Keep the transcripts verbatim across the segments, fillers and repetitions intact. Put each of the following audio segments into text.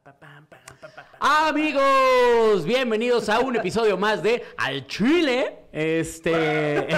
Amigos, bienvenidos a un episodio más de Al Chile. Este.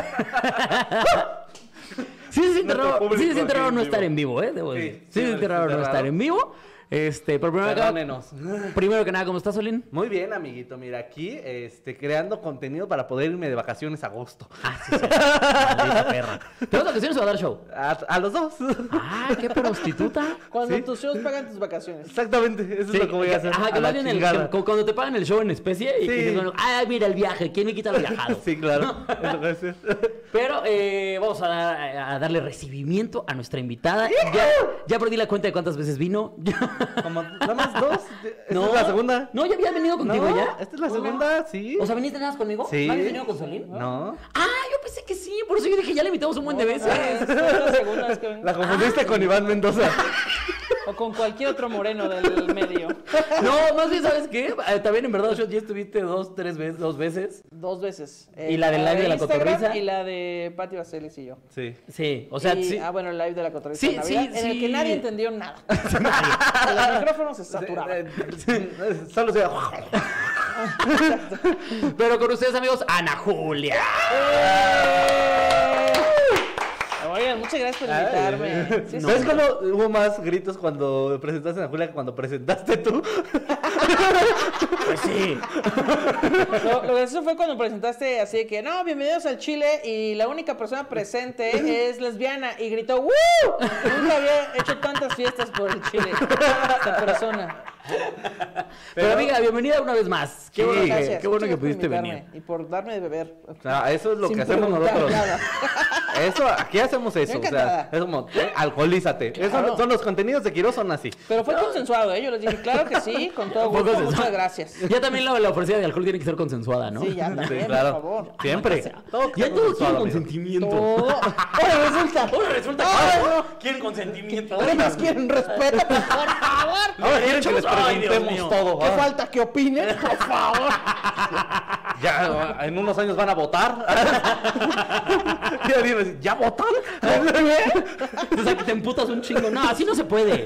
Sí se siente raro, sí se siente raro no estar en vivo, ¿eh? Debo decir. Sí, sí se siente raro no estar en vivo. Este, pero primero que, nada, primero que nada, ¿cómo estás, Solín? Muy bien, amiguito. Mira, aquí, este, creando contenido para poder irme de vacaciones a agosto. Ah, sí, sí. Maldita perra. ¿Te vas de vacaciones o a dar show? A, a los dos. Ah, qué prostituta. Cuando ¿Sí? tus shows pagan tus vacaciones. Exactamente, eso Sí, es lo que voy a hacer. Ajá, que a más la bien el, chingada. que- cuando te pagan el show en especie y Sí. que dices, bueno, ah, mira el viaje, ¿quién me quita lo viajado? Sí, claro. Eso voy a hacer. Pero eh, vamos a, dar- a darle recibimiento a nuestra invitada. Ya, ya perdí la cuenta de cuántas veces vino. Como nada más dos. Esta No. es la segunda. No, ya había venido contigo No, ya. esta es la segunda, sí. O sea, ¿viniste nada más conmigo? Sí. ¿No habías venido con Solín? No. Ah, yo pensé que sí, por eso yo dije, ya le invitamos un buen de veces. Es la segunda vez que vengo. La confundiste con Iván Mendoza. O con cualquier otro moreno del medio. No, más bien, ¿sabes qué? Eh, también en verdad, ya estuviste dos, tres veces, dos veces. Dos veces. ¿Y la del live de la Instagram cotorriza? Y la de Pati Vaselis y yo. Sí. Sí, o sea, Y- sí. Ah, bueno, el live de la cotorriza Sí, de Navidad, sí, en el sí. que nadie entendió nada. Los micrófonos se saturaban. Solo se... Pero con ustedes, amigos, Ana Julia. Oigan, muchas gracias por invitarme. Sí, ¿Sabes sí. cómo hubo más gritos cuando presentaste a Julia que cuando presentaste tú? Pues sí. Lo, lo gracioso fue cuando presentaste así de que, no, bienvenidos al Chile, y la única persona presente es lesbiana, y gritó, ¡woo! Nunca había hecho tantas fiestas por el Chile esta persona. Pero, amiga, bienvenida una vez más. Qué Sí, bueno, que, Gracias, qué bueno muchas que gracias por pudiste invitarme venir. y por darme de beber. O sea, eso es lo Sin que hacemos preguntar nosotros. nada. Eso, aquí hacemos eso. Yo O sea, encantada. es como, eh, alcoholízate. Eso Claro. son los contenidos de Quirós son así. Pero fue consensuado, ¿eh? Yo les dije, claro que sí, con todo Fue gusto, consensuado. muchas gracias. Ya también la, la ofrecida de alcohol tiene que ser consensuada, ¿no? Sí, ya también, Sí, claro. por favor. Siempre. Todo Ya está todo consensuado, quiere amigo. consentimiento. Todo. Ahora resulta. Ahora resulta Ay, que no. quieren consentimiento. Ahora nos quieren respeto, por favor. Ahora quieren que les Ay, Dios preguntemos mío. todo. ¿Qué Ah, falta que opinen? Por favor. Ya, en unos años van a votar. Ya dime, ¿ya votan? O sea, que te emputas un chingo. No, así no se puede.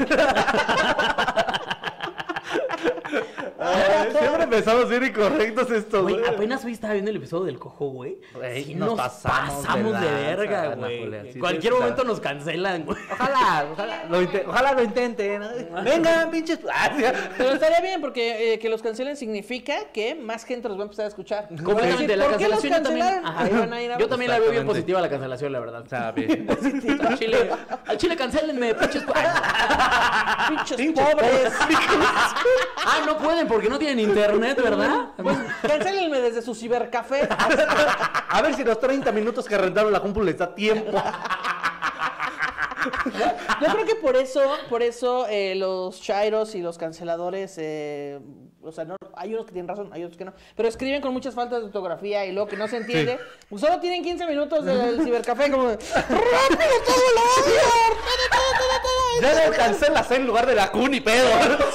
Ay, siempre empezamos bien incorrectos estos. Güey, güey. apenas hoy estaba viendo el episodio del cojo, güey. Güey, Sí nos nos pasamos pasamos, de de, lanza, verga, Ana güey. Julia. Sí, En sí, cualquier sí, momento claro. nos cancelan, güey. Ojalá, ojalá lo, inte- ojalá lo intenten. Vengan, pinches. Ah, sí. Pero estaría bien porque eh, que los cancelen significa que más gente los va a empezar a escuchar. Completamente, la ¿Por qué los cancelación yo también. cancelaron? Ajá. Ahí van a ir a- Yo también la veo bien Exactamente. positiva la cancelación, la verdad. Está bien. Al Chile, al Chile cancelenme, pinches. Pinches pobres. Ah, no pueden porque no tienen internet, ¿verdad? Pues cancélenme desde su cibercafé. A ver si los treinta minutos que rentaron la compu les da tiempo. Yo creo que por eso, por eso eh, los chairos y los canceladores, eh, o sea, no, hay unos que tienen razón, hay otros que no, pero escriben con muchas faltas de ortografía y luego que no se entiende. Pues solo tienen quince minutos del cibercafé como de, ¡rápido todo el audio! ¡Todo, todo, todo, todo! Ya lo cancelas en lugar de la Q ni pedo.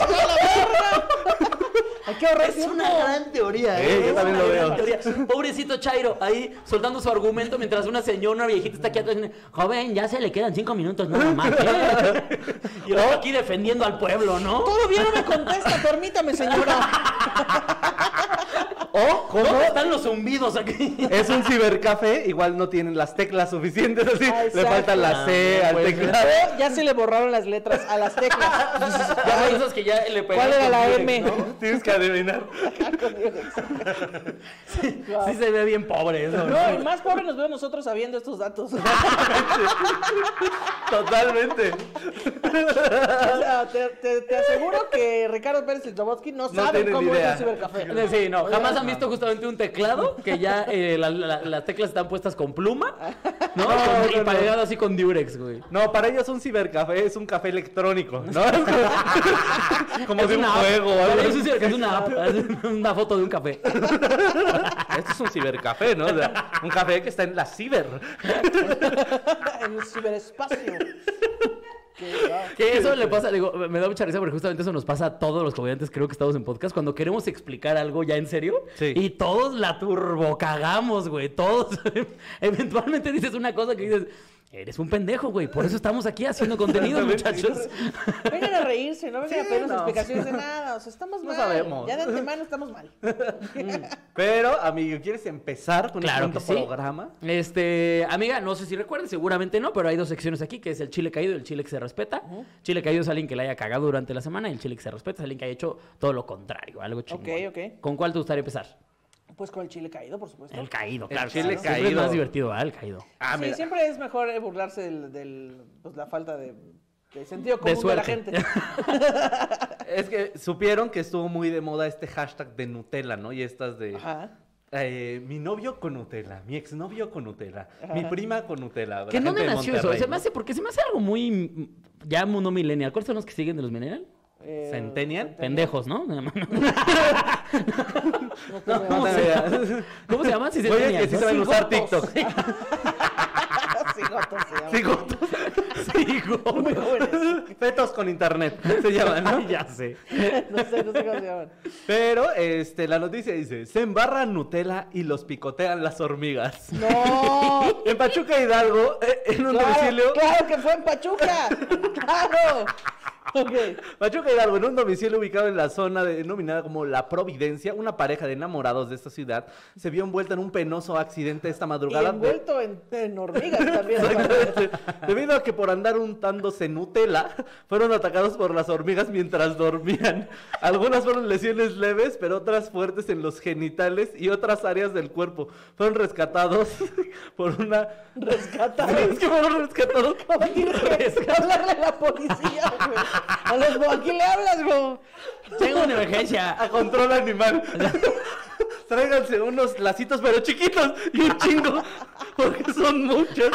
Hay que ahorrar Es tiempo. una gran teoría, Sí, ¿eh? yo Es también una lo gran veo. teoría. Pobrecito Chairo, ahí soltando su argumento mientras una señora, una viejita está aquí atrás diciendo, joven, ya se le quedan cinco minutos nada más, ¿eh? Y el otro aquí defendiendo al pueblo, ¿no? Todavía no me contesta, permítame, señora. O, ¿cómo? ¿Dónde están los zumbidos aquí? Es un cibercafé, igual no tienen las teclas suficientes, así. Ah, Le exacto. faltan la C Ah, al pues, teclado. O ya se le borraron las letras a las teclas. Ya hay esos que ya le pegaron. ¿Cuál era con la Durex, M? ¿no? Tienes que adivinar. Sí se ve bien pobre eso. No, y más pobre nos vemos nosotros sabiendo estos datos. O Totalmente. sea, te, te- te aseguro que Ricardo Pérez y Slobodsky no, No saben tienen cómo idea. es el cibercafé. Sí, no, jamás han visto justamente un teclado que ya eh, la- la- las teclas están puestas con pluma, ¿no? No, Con- no, y no. pegado así con Durex, güey. No, para ellos un cibercafé es un café electrónico, ¿no? Es como, como Es de un una app. juego o algo Para ellos así. es es una app, es una foto de un café. Esto es un cibercafé, ¿no? O sea, un café que está en la ciber. En el ciberespacio. Que, wow. Que eso le pasa, digo, me da mucha risa porque justamente eso nos pasa a todos los comediantes, creo que estamos en podcast, cuando queremos explicar algo ya en serio, Sí. y todos la turbocagamos, güey, todos. Eventualmente dices una cosa que dices, Eres un pendejo, güey. Por eso estamos aquí haciendo contenido, muchachos. Vengan a reírse, no vengan Sí, a pedirnos no. explicaciones de nada. O sea, estamos No mal. sabemos. Ya de antemano estamos mal. Pero, amigo, ¿quieres empezar con Claro este que sí. programa? Este, amiga, no sé si recuerden, seguramente no, pero hay dos secciones aquí, que es el chile caído y el chile que se respeta. Chile caído es alguien que le haya cagado durante la semana y el chile que se respeta es alguien que haya hecho todo lo contrario, algo chingón. Ok, ok. ¿Con cuál te gustaría empezar? Pues con el chile caído, por supuesto. El caído, El claro. chile claro. Siempre caído. es más divertido, ¿verdad? El caído. Ah, sí, mira. siempre es mejor eh, burlarse del, del pues, la falta de, de sentido común de, la suerte. gente. Es que supieron que estuvo muy de moda este hashtag de Nutella, ¿no? Y estas de... Ajá. eh, mi novio con Nutella, mi exnovio con Nutella, Ajá. mi prima con Nutella. la ¿Que dónde gente de nació eso? Monterrey, Se me ¿no? hace, porque se me hace algo muy, mm, ya mundo millennial. ¿Cuáles son los que siguen de los millennial? Eh, ¿Centennial? Pendejos, ¿no? No No, tengo ¿Cómo, No, se ya. llama? ¿Cómo se llaman? Sí, se Oye, tenían, que sí ¿no? saben usar Cigotos. TikTok. Cigotos se llama. Cigotos. Cigotos. Muy jóvenes. Fetos con internet, se llaman, ¿no? Ay, ya sé. No sé, no sé cómo se llaman. Pero este, la noticia dice, se embarran Nutella y los picotean las hormigas. No. En Pachuca Hidalgo, eh, en un Claro, domicilio... claro que fue en Pachuca. Claro. Ok. Pachuca Hidalgo, en un domicilio ubicado en la zona denominada como La Providencia, una pareja de enamorados de esta ciudad se vio envuelta en un penoso accidente esta Y madrugada. de- envuelto en, en hormigas también. Exactamente. Debido a que por andar untándose Nutella, fueron atacados por las hormigas mientras dormían. Algunas fueron lesiones leves, pero otras fuertes en los genitales y otras áreas del cuerpo. Fueron rescatados por una... Rescatados. Es que fueron rescatados. ¿Cómo tienes que hablarle a la policía, güey? A los, ¿a quién le hablas, güey? Tengo una emergencia. A control animal. Tráiganse unos lacitos pero chiquitos y un chingo, porque son muchos.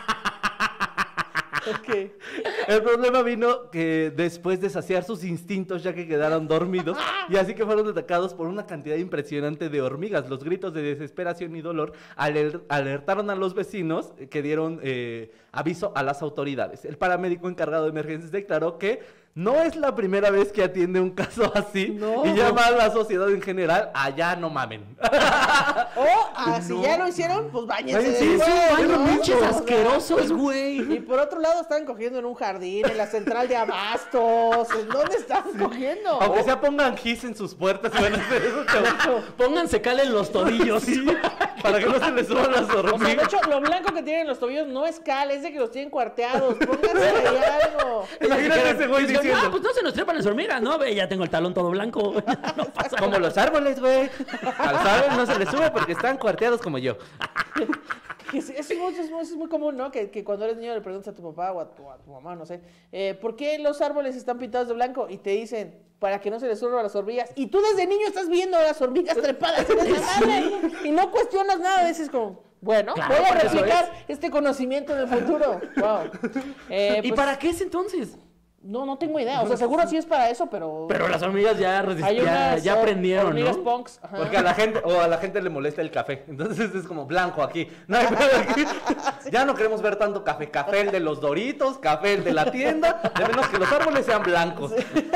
Ok. El problema vino que después de saciar sus instintos ya que quedaron dormidos y así que fueron atacados por una cantidad impresionante de hormigas. Los gritos de desesperación y dolor aler- alertaron a los vecinos que dieron eh, aviso a las autoridades. El paramédico encargado de emergencias declaró que no es la primera vez que atiende un caso así No. y llama a la sociedad en general a ya no mamen. O, ah, si ya lo hicieron, pues bañense Ay, sí, después, sí, Baño, ¿no? pinches O sea, asquerosos, güey. Y por otro lado están cogiendo en un jardín, en la central de abastos. ¿En dónde están cogiendo? Aunque sea pongan gis en sus puertas y van a hacer eso, chavos. Pónganse cal en los tobillos. Sí, para que no se les suban las O sea, de hormigas. hecho, lo blanco que tienen los tobillos no es cal, es de que los tienen cuarteados. Pónganse ahí algo. Imagínate ese güey Dijeron, diciendo. ah, pues no se nos trepan las hormigas, ¿no? Ve, ya tengo el talón todo blanco. No pasa Como los árboles, güey. A los árboles no se les sube porque están cuarteados como yo. Que sí, Eso es, muy, eso es muy- eso es muy común, ¿no? Que, que cuando eres niño le preguntas a tu papá o a tu, a tu mamá, no sé, eh, ¿por qué los árboles están pintados de blanco? Y te dicen, para que no se les suban las hormigas. Y tú desde niño estás viendo a las hormigas trepadas en esa madre y no cuestionas nada. Dices como, bueno, Claro, voy a por eso replicar este conocimiento en el futuro. Wow. Eh, ¿Y pues, para qué es entonces? No, no tengo idea. O sea, seguro sí es para eso, pero... Pero las hormigas ya, hay resist- ya, unas ya hor- aprendieron, hormigas ¿no? punks. Ajá. Porque a la gente, o a la gente le molesta el café. Entonces es como blanco aquí. No hay pedo aquí. Ya no queremos ver tanto café. Café el de los Doritos, café el de la tienda. De menos que los árboles sean blancos.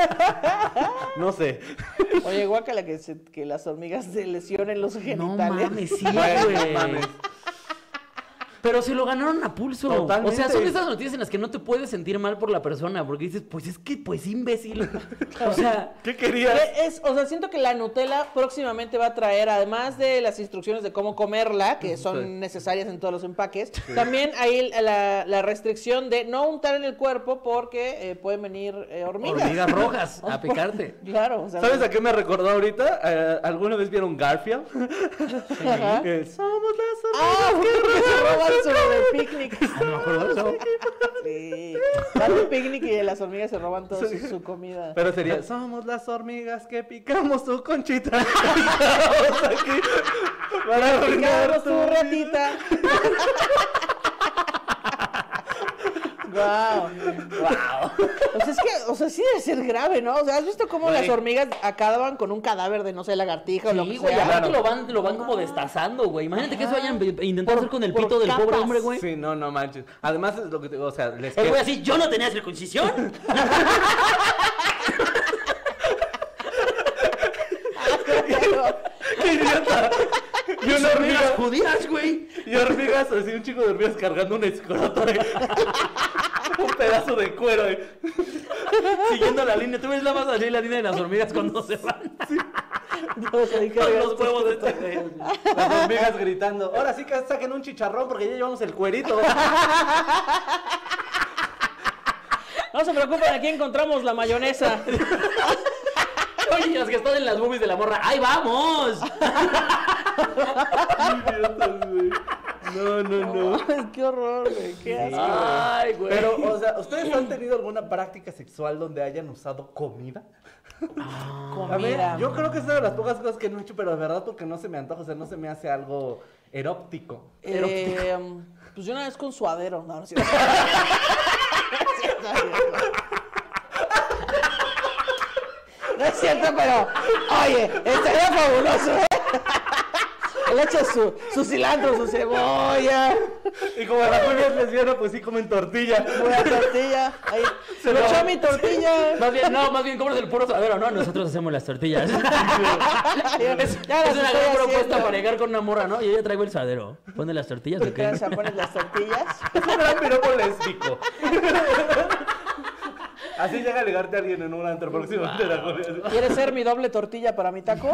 No sé. Oye, guácala que, se- que las hormigas se lesionen los No genitales. mames, sí, Güey, güey. no mames. Pero se lo ganaron a pulso. Totalmente. O sea, son esas noticias en las que no te puedes sentir mal por la persona, porque dices, pues es que, pues imbécil. O sea, ¿Qué querías? Que Es, o sea, siento que la Nutella próximamente va a traer, además de las instrucciones de cómo comerla, que son Sí. necesarias en todos los empaques, también hay la, la restricción de no untar en el cuerpo porque eh, pueden venir eh, hormigas. hormigas rojas a picarte. Claro, o sea, ¿Sabes a qué me recordó ahorita? Eh, ¿Alguna vez vieron Garfield? Ajá. Que somos las Ah, hormigas. porque se roban su de picnic. No me acuerdo de eso. Sí. Van de picnic y las hormigas se roban toda su, su comida. Pero sería, somos las hormigas que picamos tu conchita. Estamos aquí para arruinar Picamos tu tu vida. ratita. Wow. Wow. O sea, es que, o sea, sí debe ser grave, ¿no? O sea, ¿has visto cómo Güey. las hormigas acaban con un cadáver de, no sé, lagartija o lo que Sí, güey, sea? aparte Claro. lo van, lo van como destazando, güey. Imagínate que eso vayan a intentar Por- hacer con el por pito del pobre capas. hombre, güey. Sí, no, no manches. Además es lo que te digo, o sea, les El queda- güey así, yo no tenía circuncisión. ¡Qué idiota! Y una Hormigas hormiga, judías, güey. Y hormigas, así un chico de hormigas cargando un escroto. ¿eh? Un pedazo de cuero. ¿eh? Siguiendo la línea. ¿Tú ves la más así la línea de las hormigas cuando se van? Sí. Todos ahí Con cargados. los huevos de este güey. Las hormigas gritando. Ahora sí que saquen un chicharrón porque ya llevamos el cuerito. No se preocupen, aquí encontramos la mayonesa. Oye, las que están en las boobies de la morra. ¡Ahí vamos! Idiotas, güey. No, no, no. Ay, qué horror, güey. Qué asco. Ay, güey. Pero, o sea, ¿ustedes han tenido alguna práctica sexual donde hayan usado comida? A ver, Comida. yo creo que es una de las pocas cosas que no he hecho, pero de verdad porque no se me antoja, o sea, no se me hace algo eróptico. Eh, pues yo una vez con suadero. No, no es cierto. No es cierto, pero oye, estaría fabuloso, ¿eh? Le echa su, su cilantro, su cebolla, Y como la Julia es lesbiana, pues sí comen tortilla. una tortilla. Ahí. Se lo echó mi tortilla. Más bien, no, más bien, ¿cómo es el puro suadero? No, nosotros hacemos las tortillas. es Ya es las una estoy gran propuesta haciendo. para llegar con una morra, ¿no? Y ella traigo el suadero. ¿Pone las tortillas o qué? Ya se ponen las tortillas. Es un gran piropo lésbico. Así llega a ligarte a alguien en un antro próximamente la Julia. ¿Quieres ser mi doble tortilla para mi taco?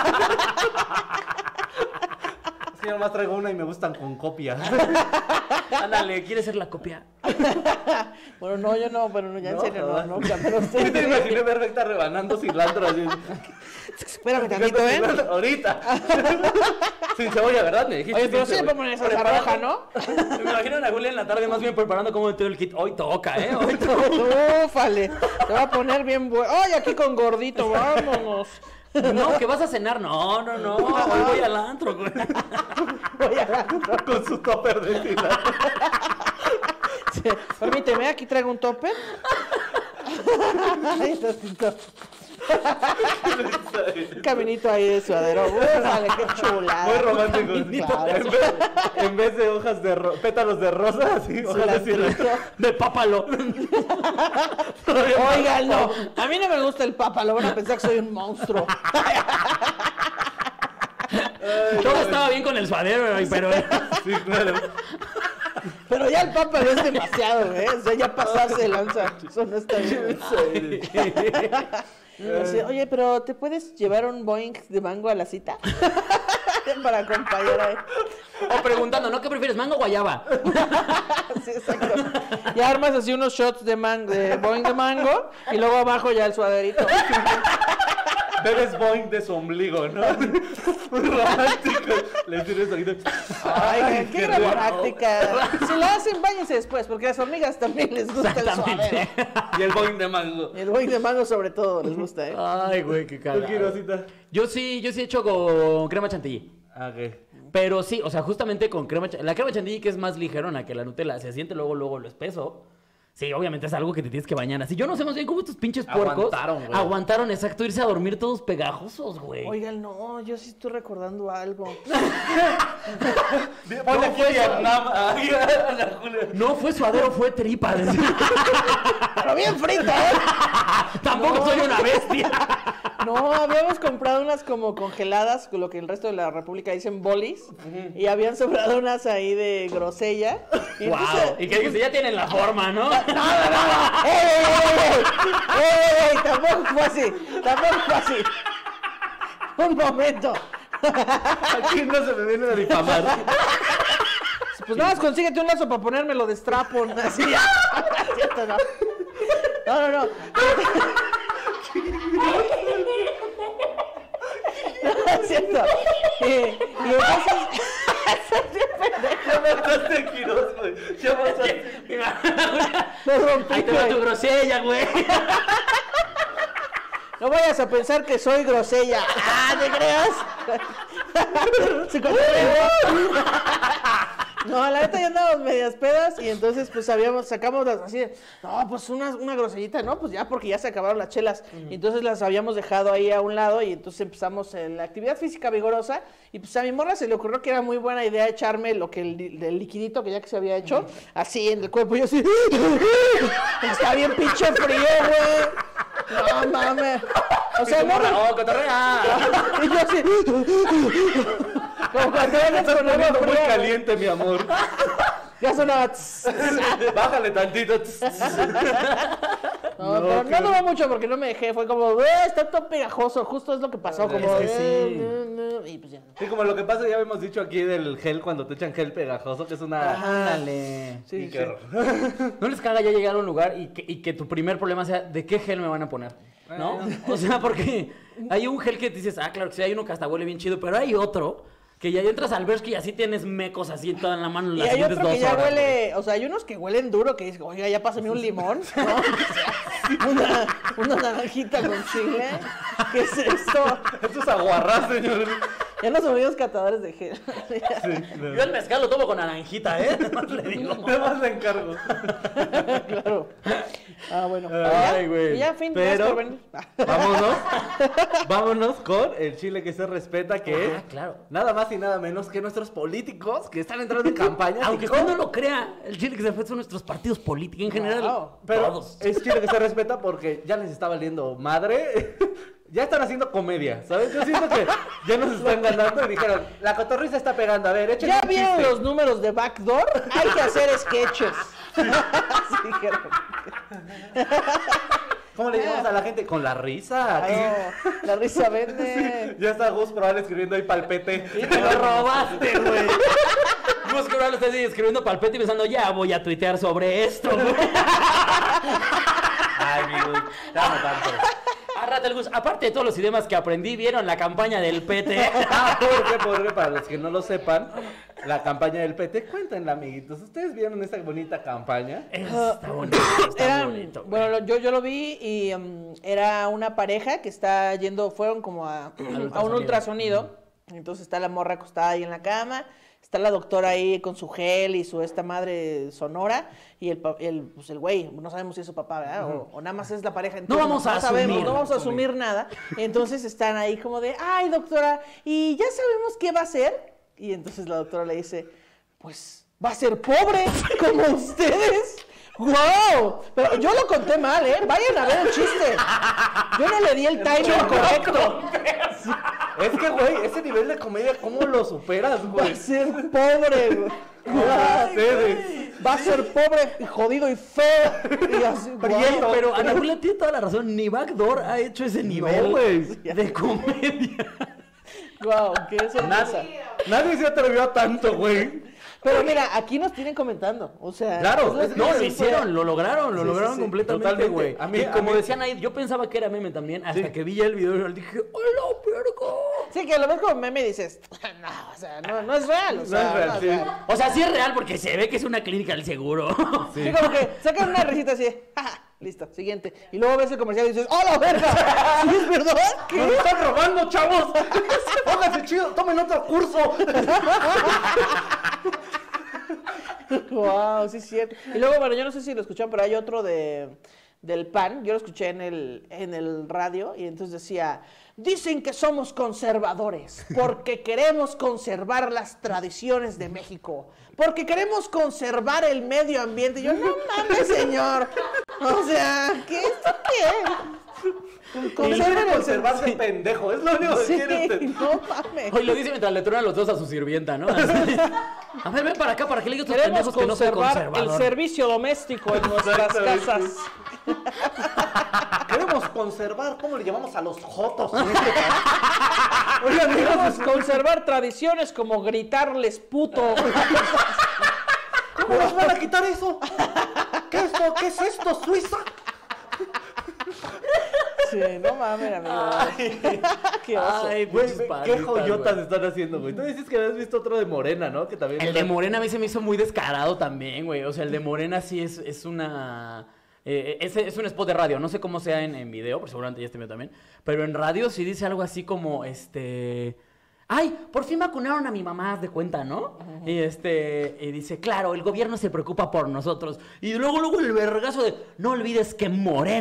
Sí, nomás traigo una y me gustan con copia. Ándale, ¿quieres ser la copia? Bueno, no, yo no, pero no, ya en No, serio, no, jamás. nunca, pero Sí, te usted. imaginé perfecta rebanando cilantro así. Espérame tantito, ¿eh? Ahorita. Sin cebolla, ¿verdad? Me dijiste Oye, pero sin sí le cebolla. puedo poner salsa roja, ¿no? Me imagino a la Julia en la tarde más bien preparando como todo el kit. Hoy toca, ¿eh? Hoy toca. Ufale, te va a poner bien bueno. ¡Ay, aquí con gordito, vámonos! No, que vas a cenar. No, no, no. Hoy voy al antro, güey. Voy a Con su topper de cilantro. Sí, permíteme, aquí traigo un topper. Ahí está tu topper. Un caminito ahí de suadero. Ufale, qué chulada. Muy romántico. Claro. En vez, en vez de hojas de ro- pétalos de rosa, así, hojas de cilantro. De pápalo. Oigan, no. A mí no me gusta el papa, lo van a pensar que soy un monstruo. Todo estaba bien con el suadero, pero... Sí, claro. Pero ya el papa no es demasiado, ¿eh? O sea, ya pasarse de lanza. Eso no está bien. Así, oye, pero ¿te puedes llevar un Boeing de mango a la cita? Para acompañar a él. O preguntando, ¿no? ¿Qué prefieres, mango o guayaba? Sí, exacto. Y armas así unos shots de, man de Boeing de mango y luego abajo ya el suaderito. Bebes Boeing de su ombligo, ¿no? Muy romántico. Le tienes aquí. Ay, qué, qué gran rico. práctica. Si lo hacen, váyanse después, porque a las hormigas también les gusta el Exactamente. suadero. Y el Boeing de mango. Y el Boeing de mango sobre todo les gusta, ¿eh? Ay, güey, qué ¿Tú, cagado. Quirosita? Yo sí, yo sí he hecho con crema chantilly. Ah, ok. Pero sí, o sea, justamente con crema chantilly. La crema chantilly que es más ligerona que la Nutella, se siente luego, luego lo espeso. Sí, obviamente es algo que te tienes que bañar. Así yo no sé más bien cómo estos pinches puercos Aguantaron, güey. aguantaron, exacto, irse a dormir todos pegajosos, güey. Oigan, no, yo sí estoy recordando algo. Ponle aquí a Vietnam. Ay, a la Julia. No fue suadero, fue tripa. decía. Pero bien frita, ¿eh? Tampoco soy una bestia. No, habíamos comprado unas como congeladas, lo que el resto de la república dicen bolis, y habían sobrado unas ahí de grosella. Y Wow. entonces- Y que dice, ya tienen la forma, ¿no? No, no, no, no. ¡Ey, ey, ey, ey! ¡Ey, ey! Tampoco fue así. Tampoco fue así. Un momento. Aquí no se me viene a difamar. Pues nada más consíguete un lazo para ponérmelo de strapon. Así ya. Cierto, no. No, no, no. No, es cierto. Y, y entonces... Ya mataste a Quiroz, güey. Ya mataste. Me rompí, Ahí te va güey. tu grosella, güey. No vayas a pensar que soy grosella. ¡Ah, te creas! Se cotorreó. No, la neta ya andábamos medias pedas y entonces pues habíamos, sacamos las así, de, no, pues una, una grosellita, ¿no? Pues ya porque ya se acabaron las chelas. Y entonces las habíamos dejado ahí a un lado y entonces empezamos en la actividad física vigorosa y pues a mi morra se le ocurrió que era muy buena idea echarme lo que el, li- el liquidito que ya que se había hecho, así en el cuerpo y yo así, está bien pinche frío, güey. No mames. O sea, no, ¡Oh, cotorrea! y yo así. Como cuando vayas Estás con agua poniendo muy fría, güey. caliente, mi amor. Ya sonaba. tss. Bájale tantito. No, No, pero qué no duró bueno. mucho porque no me dejé. Fue como, "Eh, está todo pegajoso". Justo es lo que pasó. Como, Es que sí. "Eh, no, no", y pues ya no. Sí, como lo que pasa, ya hemos dicho aquí del gel cuando te echan gel pegajoso, que es una... Ándale. Sí, Y sí. qué horror. No les caga ya llegar a un lugar y que, y que tu primer problema sea ¿de qué gel me van a poner? ¿No? O sea, porque hay un gel que dices, ah, claro que sí, hay uno que hasta huele bien chido, pero hay otro que ya entras al Bershka y así tienes mecos así en toda la mano en Y las hay siguientes otro dos que ya horas, huele, o sea, hay unos que huelen duro, que dices, oiga, ya pásame un limón, ¿no? una, una naranjita con chile. ¿Qué es esto? Esto es aguarrás, señor. Ya nos volvimos catadores de gel. güey. Yo el mezcal lo tomo con naranjita, ¿eh? Nomás le digo. Nada más le encargo. Claro. Ah, bueno. Ay, Ya, güey. y ya, fin, Pero- gracias por venir. Vámonos. Vámonos con el chile que se respeta, que Ah, es claro. nada más y nada menos que nuestros políticos que están entrando en campaña. Aunque usted no lo crea, el chile que se respeta son nuestros partidos políticos en general. Wow. Pero todos. es chile que se respeta porque ya les está valiendo madre. Ya están haciendo comedia, ¿sabes? Yo siento que ya nos están ganando y dijeron, la cotorriza está pegando, a ver, échenle ¿Ya un vieron chiste. los números de Backdoor? Hay que hacer sketches. Así dijeron. ¿Cómo le llamamos a la gente? Con la risa. aquí. Oh, la risa vende. Ya está Gus probable escribiendo ahí palpete. Y te lo robaste, güey. Gus que ahora lo estás escribiendo palpete y pensando, ya voy a tuitear sobre esto, güey. Ay, mi Gus, te amo tanto. Arrate el Gus. Aparte de todos los idiomas que aprendí, ¿vieron la campaña del P T? Ah, porque, porque, para los que no lo sepan, la campaña del P T, cuéntenla, amiguitos. ¿Ustedes vieron esta bonita campaña? Está bonito, está Era, bonito. güey. bueno, lo- yo, yo lo vi y um, era una pareja que está yendo, fueron como a, a un ultrasonido. ultrasonido. Entonces está la morra acostada ahí en la cama, está la doctora ahí con su gel y su esta madre sonora, y el, pa- el, pues el güey, no sabemos si es su papá, ¿verdad? O, o nada más es la pareja. entonces vamos a sabemos, asumir. no vamos a asumir nada. Entonces están ahí como de, ay, doctora, ¿y ya sabemos qué va a hacer? Y entonces la doctora le dice, pues va a ser pobre, como ustedes. ¡Wow! Pero yo lo conté mal, ¿eh? Vayan a ver el chiste. Yo no le di el timing correcto. Es que, güey, ese nivel de comedia, ¿cómo lo superas, Va güey? a ser pobre, güey. Ay, Ustedes. va a ser pobre y jodido y feo. Y así, Oye, guau. pero Ana Julia tiene toda la razón. Ni Backdoor ha hecho ese nivel güey. de comedia. Guau, qué sorpresa. Nadie se atrevió a tanto, güey. Pero mira, aquí nos tienen comentando. O sea, Claro, es es- No, que lo sí hicieron, fue- lo lograron, lo Sí, lograron sí, sí. completamente, Totalmente. güey. A mí- Y a como mí- decían ahí, yo pensaba que era meme también, hasta Sí. que vi el video y dije, ¡hola, perco! Sí, que lo ves como meme y dices, no, o sea, no, no es real. O No sea, es real, no, sí. o sea, O sea, sí es real porque se ve que es una clínica del seguro. Sí, como que sacan una risita así, jaja, listo, siguiente. Y luego ves el comercial y dices, ¡oh, la verga! ¿Sí es verdad? ¿Qué? ¡Nos están robando, chavos! ¡Pónganse chido! ¡Tomen otro curso! Wow, sí es cierto. Y luego, bueno, yo no sé si lo escucharon, pero hay otro de del P A N, yo lo escuché en el, en el radio, y entonces decía, dicen que somos conservadores, porque queremos conservar las tradiciones de México, porque queremos conservar el medio ambiente. Y yo, no mames, señor. O sea, ¿qué esto qué? Quiere Conserven el conservarse pendejo, es lo único que Sí, quiere usted. no mames. Hoy lo dice mientras le truenan los dos a su sirvienta, ¿no? Así. A ver, ven para acá para que le diga a estos Queremos pendejos que no soy conservar el conservador. servicio doméstico en nuestras Exactamente. casas. Queremos conservar, ¿cómo le llamamos a los jotos? en este país? Oigan, Queremos queremos conservar tradiciones como gritarles puto. ¿cómo nos van a quitar eso? ¿Qué, esto, ¿Qué es esto, Suiza? Sí, no mames, amigo. Qué oso. Ay, Güey, pinches ve, palitas, qué joyotas güey. están haciendo, güey. Tú dices que habías visto otro de Morena, ¿no? Que también... El de Morena a mí se me hizo muy descarado también, güey. O sea, el de Morena sí es, es una... eh, es, es un spot de radio. No sé cómo sea en, en video, pero seguramente ya este mío también. Pero en radio sí dice algo así como, este... Ay, por fin vacunaron a mi mamá, haz de cuenta, ¿no? Y este, y dice, claro, el gobierno se preocupa por nosotros. Y luego, luego el vergazo de, no olvides que Morena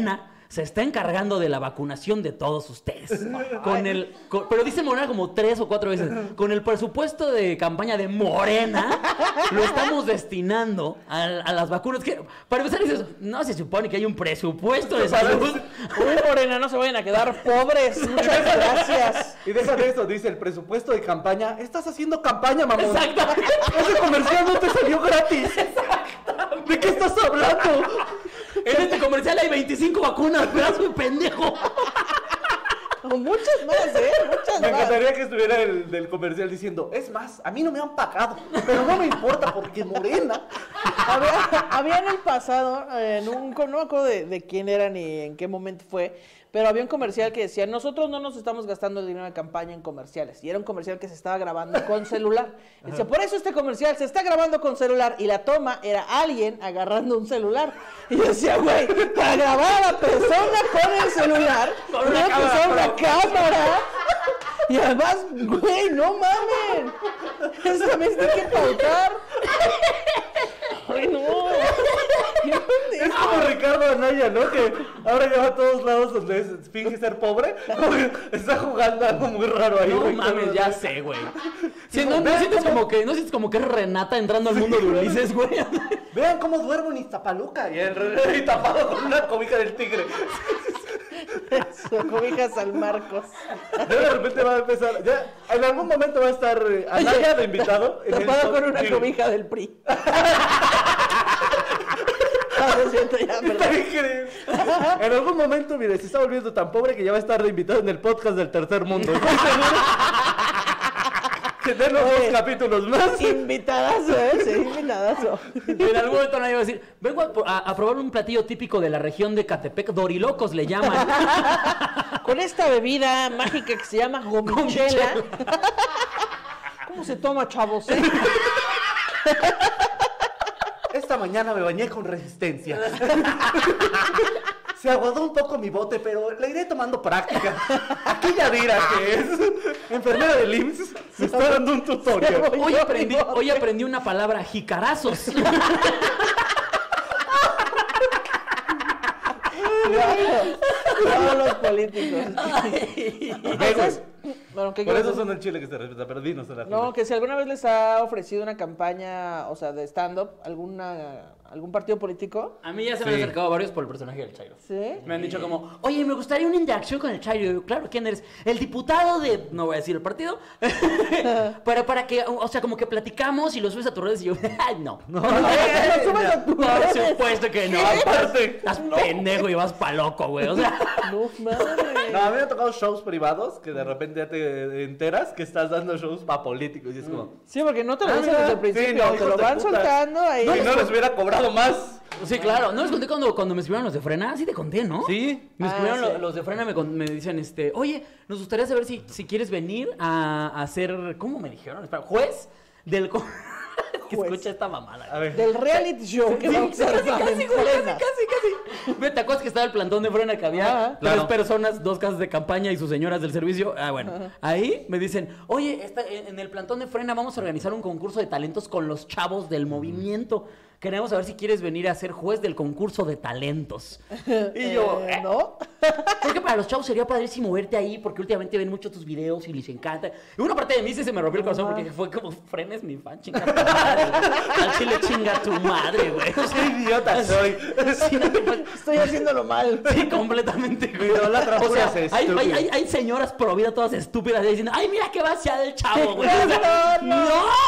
se está encargando de la vacunación de todos ustedes. Con el, con- pero dice Morena como tres o cuatro veces. Con el presupuesto de campaña de Morena, lo estamos destinando a, a las vacunas. Que, para empezar, dices, no se supone que hay un presupuesto de salud. Uy, Morena, no se vayan a quedar pobres. Muchas gracias. Y deja de eso, dice el presupuesto de campaña. Estás haciendo campaña, mamón. Exactamente. Ese comercial no te salió gratis. ¿De qué estás hablando? En este comercial hay veinticinco vacunas, pedazo de pendejo. Muchas más, ¿eh? Muchas Me más. encantaría que estuviera el del comercial diciendo, es más, a mí no me han pagado, pero no me importa porque Morena. Había, había en el pasado, eh, en un, no me acuerdo de, de quién era ni en qué momento fue, pero había un comercial que decía, nosotros no nos estamos gastando el dinero de campaña en comerciales. Y era un comercial que se estaba grabando con celular. Y decía, por eso este comercial se está grabando con celular. Y la toma era alguien agarrando un celular. Y yo decía, güey, para grabar a la persona con el celular, Con una tengo que cámara usar una pro. cámara. Y además, güey, no mamen. Eso también se tiene que pautar. Ay, no. Qué Es pendejo. como Ricardo Anaya, ¿no? Que ahora ya va a todos lados donde es- finge ser pobre. Está jugando algo muy raro ahí. No Ricardo mames, ya Anaya. sé, güey. Sí, no, no sientes como que, no sientes como que es Renata entrando al mundo de Ulises, güey. Vean cómo duermo en Iztapaluca. Y el rey tapado con una cobija del tigre. Eso, cobijas al Marcos. Ya de repente va a empezar. Ya, en algún momento va a estar eh, Anaya de invitado. en el Tapado pod- con una sí. cobija del P R I. No, lo siento, ya, Está perdón. increíble. En algún momento, mire, se está volviendo tan pobre que ya va a estar de invitado en el podcast del tercer mundo. Estoy seguro que tenemos dos Oye. capítulos más. Invitadazo, ¿eh? Sí, invitadazo. En algún momento nadie va a decir, vengo a, a- a probar un platillo típico de la región de Catepec, dorilocos le llaman. Con esta bebida mágica que se llama gomichela. ¿Cómo se toma, chavos? eh? Esta mañana me bañé con resistencia. Se aguadó un poco mi bote, pero le iré tomando práctica. Aquí Yadira, que es enfermera del I M S S, me está dando un tutorial. Hoy aprendí, hoy aprendí una palabra, jicarazos. Todos los políticos. Entonces, bueno, ¿qué Por quieres eso decir? son el chile que se respeta, pero dinos a la No, que si alguna vez les ha ofrecido una campaña, o sea, de stand-up, alguna, algún partido político. A mí ya se me han Sí. acercado varios por el personaje del Chairo. ¿Sí? Me han dicho como, oye, me gustaría una interacción con el Chairo. Y yo, claro, ¿quién eres? El diputado de... No voy a decir el partido. Pero para que, o sea, como que platicamos y lo subes a tus redes y yo, ay, no. No, Ay, no subas a tus por redes. supuesto que no. Aparte. Estás pendejo y vas pa' loco, güey. O sea... No, madre. No, a mí me han tocado shows privados que de repente ya te enteras que estás dando shows para políticos y es como... Sí, porque no te lo Ah, dicen mira. desde el principio, Sí, no, te hijos lo de van puta. soltando ahí. Si no les hubiera cobrado más. Sí, claro. No les conté cuando, cuando me escribieron los de Frena. Sí te conté, ¿no? Sí. Me Ah, escribieron sí. lo- los de Frena, me, con- me dicen, este, oye, nos gustaría saber si, si quieres venir a, a ser, ¿cómo me dijeron? Espera, juez del... co- que Juez. escucha esta mamada. A ver. Del reality show que Sí, vamos a casi, armar casi, en güey, casi, Frena. casi, casi. Ve, ¿te acuerdas que estaba el plantón de Frena que había Ajá. tres Claro. personas, dos casas de campaña y sus señoras del servicio? Ah, bueno. Ahí me dicen, oye, está, en en el plantón de Frena vamos a organizar un concurso de talentos con los chavos del movimiento. Queremos saber si quieres venir a ser juez del concurso de talentos. Y yo, Eh, eh, ¿no? creo que para los chavos sería padrísimo verte ahí porque últimamente ven mucho tus videos y les encanta. Y una parte de mí sí se me rompió el corazón porque fue como, Frena es mi fan, chinga tu madre. Al chile chinga tu madre, güey. O sea, ¡Qué idiota soy! sí, no te puedes- Estoy haciéndolo mal. sí, completamente, güey. Idólatra O sea, pura es hay, hay, estúpido. hay, hay señoras pro vida todas estúpidas ahí diciendo, ay, mira qué vaciada el chavo, güey. No, O sea, no,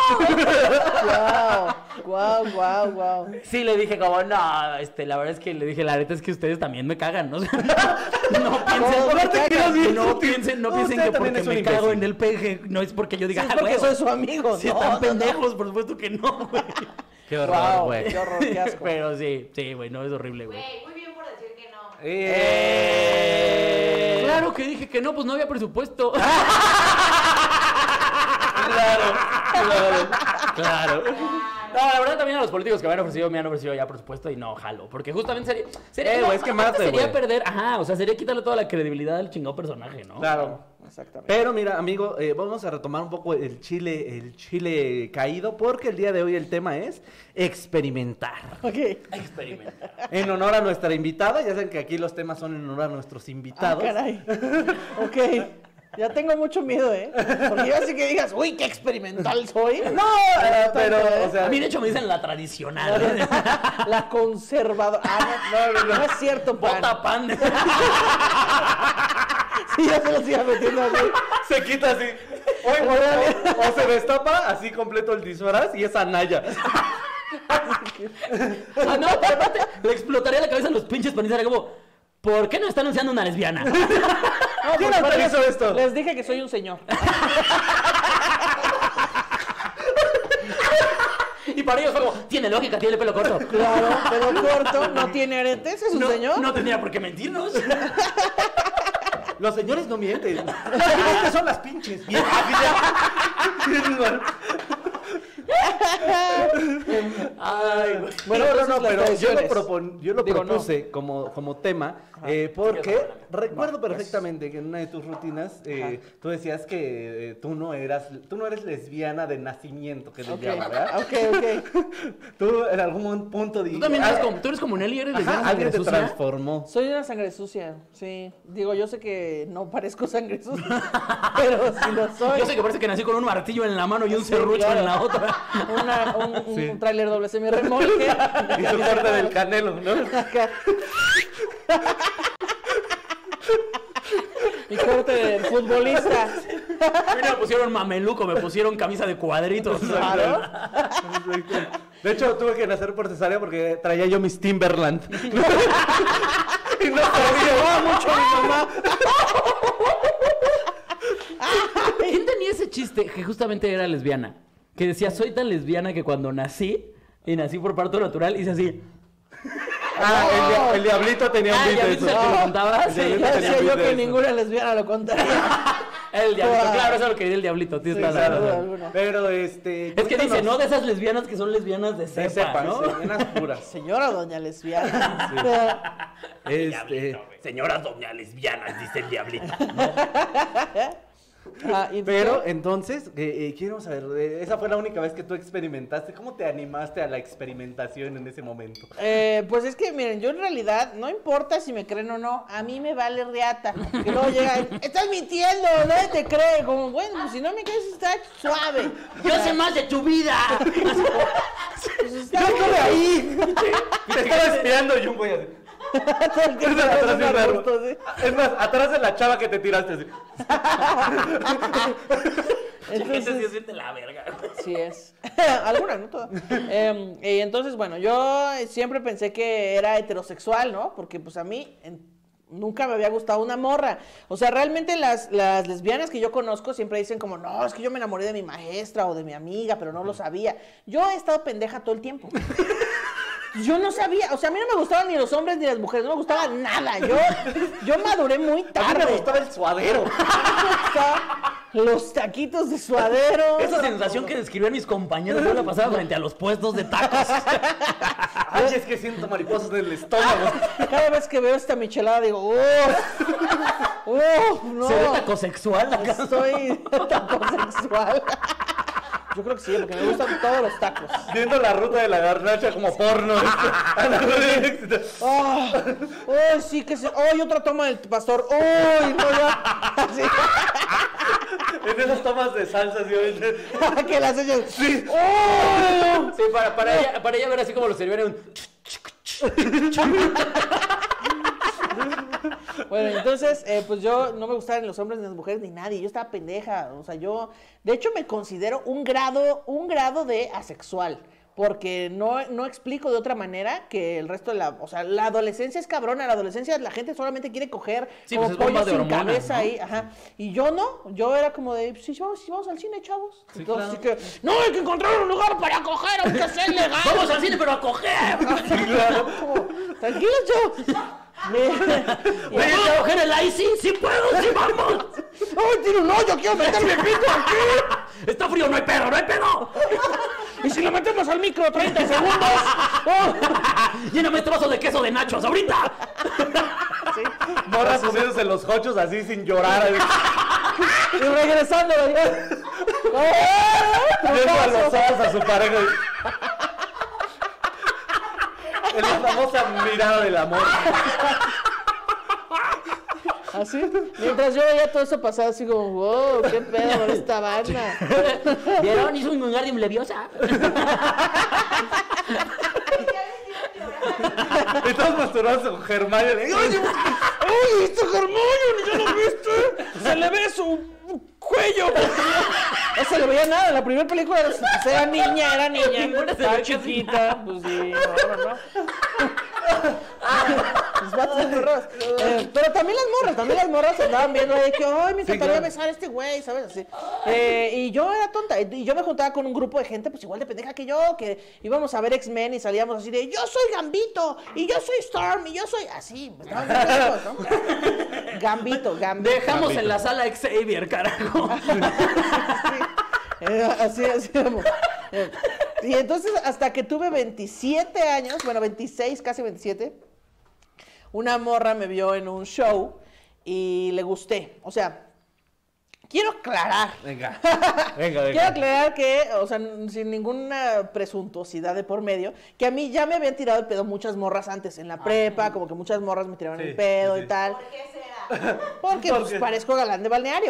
¡no! Guau, guau, guau, guau. Sí, le dije como, no, este, la verdad es que le dije, la neta es que ustedes también me cagan, ¿no? O sea, no piensen, No, aparte que eres bien no sutil. piensen, no No, piensen usted que también porque es un me cago imbécil. en el peje, no es porque yo diga, Sí, es ah, porque güey, soy su amigo. si no, están no, no. pendejos, por supuesto que no, güey. ¡Qué Guau, qué horror, qué asco. Pero sí, sí, güey, no, es horrible, güey. Güey, muy bien por decir que no. ¡Eh! Claro que dije que no, pues no había presupuesto. Claro, claro. Claro. No, la verdad también a los políticos que me han ofrecido, me han ofrecido ya por supuesto y no jalo. Porque justamente sería. sería Eh, no, güey, es que aparte mate, sería güey. perder. Ajá, o sea, sería quitarle toda la credibilidad al chingado personaje, ¿no? Claro. Exactamente. Pero mira, amigo, eh, vamos a retomar un poco el chile, el chile caído, porque el día de hoy el tema es experimentar. Ok. Experimentar. En honor a nuestra invitada, ya saben que aquí los temas son en honor a nuestros Ah, invitados. caray. Ok. Ya tengo mucho miedo, ¿eh? Porque yo así que digas, uy, qué experimental soy. No, eh, pero, o sea, A mí, de hecho, me dicen la tradicional. ¿eh? La conservadora. Ah, no, no, no, no es cierto, pan. Bota pan. Sí, ya se los iba metiendo así. se quita así. O, o- o se destapa así completo el disfraz y es Anaya. Ah, no, pero aparte, le explotaría la cabeza a los pinches panistas. Como, ¿por qué no está anunciando una lesbiana? No, ¿Quién pues, autorizó les- esto? Les dije que soy un señor. Y para ellos fue como, tiene lógica, tiene el pelo corto. Claro, pelo corto, no tiene aretes, es un No, señor. no tendría por qué mentirnos. Los señores no mienten. Las que son las pinches viejas. Ay, güey. Bueno, no, no, entonces no, las pero yo lo, tradiciones. propon- yo lo Digo, no. propuse como, como tema eh, porque Sígueme, recuerdo Va, pues. perfectamente que en una de tus rutinas eh, tú decías que eh, tú no eras, tú no eres lesbiana de nacimiento, que le Ok, llaman, ¿verdad? ok, ok. Tú en algún punto Tú dijiste... también eres como, tú eres como Nelly, eres Ajá, lesbiana, alguien te sucia. transformó. Soy una sangre sucia, sí. Digo, yo sé que no parezco sangre sucia, pero sí lo soy. Yo sé que parece que nací con un martillo en la mano y un Sí, serrucho claro. en la otra. Una, un un, Sí. un tráiler doble semi-remolque. Y tu corte del canelo, ¿no? Acá. Mi corte de futbolista. A mí no me pusieron mameluco, me pusieron camisa de cuadritos. Claro. De hecho, tuve que nacer por cesárea porque traía yo mis Timberland. Y no sabía mucho mi mamá. ¿Quién tenía ese chiste que justamente era lesbiana? Que decía, soy tan lesbiana que cuando nací, y nací por parto natural, hice así. Ah, el, dia- el diablito tenía un Ah, beat ¿ya de viste eso. el que lo contaba? El Sí, diablito Ya tenía decía un yo beat de que eso. ninguna lesbiana lo contaría. El diablito, Wow. claro, eso es lo que diría el diablito. Tienes Sí, toda la claro. razón. alguna. Pero este. Es que dice, cuéntanos. no de esas lesbianas que son lesbianas de De cepa, cepa, ¿no? lesbianas puras. Señora doña lesbiana. Este. Señoras doña lesbianas, dice el diablito. Ah, y Pero entonces, eh, eh, quiero saber, eh, esa fue la única vez que tú experimentaste. ¿Cómo te animaste a la experimentación en ese momento? Eh, pues es que, miren, yo en realidad, no importa si me creen o no, a mí me vale riata. Que luego llegan, estás mintiendo, nadie te cree. Como, bueno, pues si no me crees, está suave. Yo sé más de tu vida. Pues está ¡Ya estuve bien. ahí! Te estaba espiando y un güey así. Todo el tiempo Atrás con un de un árbol. arbusto, ¿sí? Es más, atrás de la chava que te tiraste así. Entonces, sí Entonces, siente la verga. sí es. Algunas, no todas. Eh, y entonces, bueno, yo siempre pensé que era heterosexual, ¿no? Porque pues a mí en- nunca me había gustado una morra. O sea, realmente las, las lesbianas que yo conozco siempre dicen como, no, es que yo me enamoré de mi maestra o de mi amiga, pero no lo sabía. Yo he estado pendeja todo el tiempo. Yo no sabía, o sea, a mí no me gustaban ni los hombres ni las mujeres, no me gustaba nada. Yo, yo maduré muy A mí tarde. me gustaba el suadero. Los taquitos de suadero. Esa sensación que describían mis compañeros yo la pasaba frente a los puestos de tacos. Ay, es que siento mariposas en el estómago. Cada vez que veo esta michelada digo, ¡uff! ¡Uff! No. Se ve tacosexual acá. Soy tacosexual. Yo creo que sí, porque me gustan todos los tacos. Viendo la ruta de la garnacha como porno. ¡Oh! ¡Oh, sí que se! ¡Oh, y otra toma del pastor! ¡Oh! No, ya. Así. En esas tomas de salsa, ¿sí? Que las ellas. Sí. ¡Oh! Sí, para, para, ella, para ella ver así como lo servían en un... Bueno, entonces, eh, pues yo no me gustaban ni los hombres ni las mujeres ni nadie. Yo estaba pendeja. O sea, yo, de hecho, me considero un grado, un grado de asexual. Porque no, no explico de otra manera que el resto de la... O sea, la adolescencia es cabrona. La adolescencia la gente solamente quiere coger Sí, como pues es bomba pollo de sin hormonas, cabeza ¿no? ahí. Ajá. Y yo no. Yo era como de, sí, vamos, sí, vamos al cine, chavos. Sí, Entonces, claro. así que, no, hay que encontrar un lugar para coger, aunque sea ilegal. ¡Vamos al cine, pero a coger! Como, tranquilo, chavos. Me- ¿Me puedo coger el I C? ¡Sí puedo! ¡Sí vamos! ¡Ay, tiene un hoyo! ¡Quiero meterme el pito aquí! ¡Está frío! ¡No hay pedo! ¡No hay pedo! ¿Y si le metemos al micro treinta segundos? ¡Oh! ¡Lléname este vaso de queso de nachos ahorita! Sí. Morras comiéndose los hochos así sin llorar. así. Y regresando, ¿verdad? Viendo a los ojos a su pareja. Es la famosa mirada del amor. Así, mientras yo veía todo eso pasar, así como, wow, qué pedo con esta banda. ¿Vieron? Hizo un Wingardium Leviosa. Y todos masturbados con Hermione. Le digo, oye, ¡ay, este Hermione! ¿Ya lo viste? Se le ve su cuello. No se le veía nada. En la primera película pues, era niña, era niña. Estaba chiquita. Pues sí, no, no, no. Los vatos son raros. Eh, pero también las morras, también las morras andaban viendo ahí que, ay, me encantaría Sí, claro. besar a este güey, ¿sabes? Así. Eh, y yo era tonta. Y yo me juntaba con un grupo de gente, pues igual de pendeja que yo, que íbamos a ver X-Men y salíamos así de, yo soy Gambito, y yo soy Storm, y yo soy así. Pues, estábamos muy pendejos, ¿no? Gambito, Gambito. Dejamos Gambito. en la sala a Xavier, carajo. Sí. Eh, así, así como. Eh, y entonces, hasta que tuve veintisiete años, bueno, veintiséis, casi veintisiete, una morra me vio en un show y le gusté. O sea, quiero aclarar. venga, venga, venga. Quiero aclarar que, o sea, sin ninguna presuntuosidad de por medio, que a mí ya me habían tirado el pedo muchas morras antes, en la prepa, como que muchas morras me tiraban Sí, el pedo sí, sí. y tal. ¿Por qué será? Porque ¿Por pues, qué? parezco galán de balneario.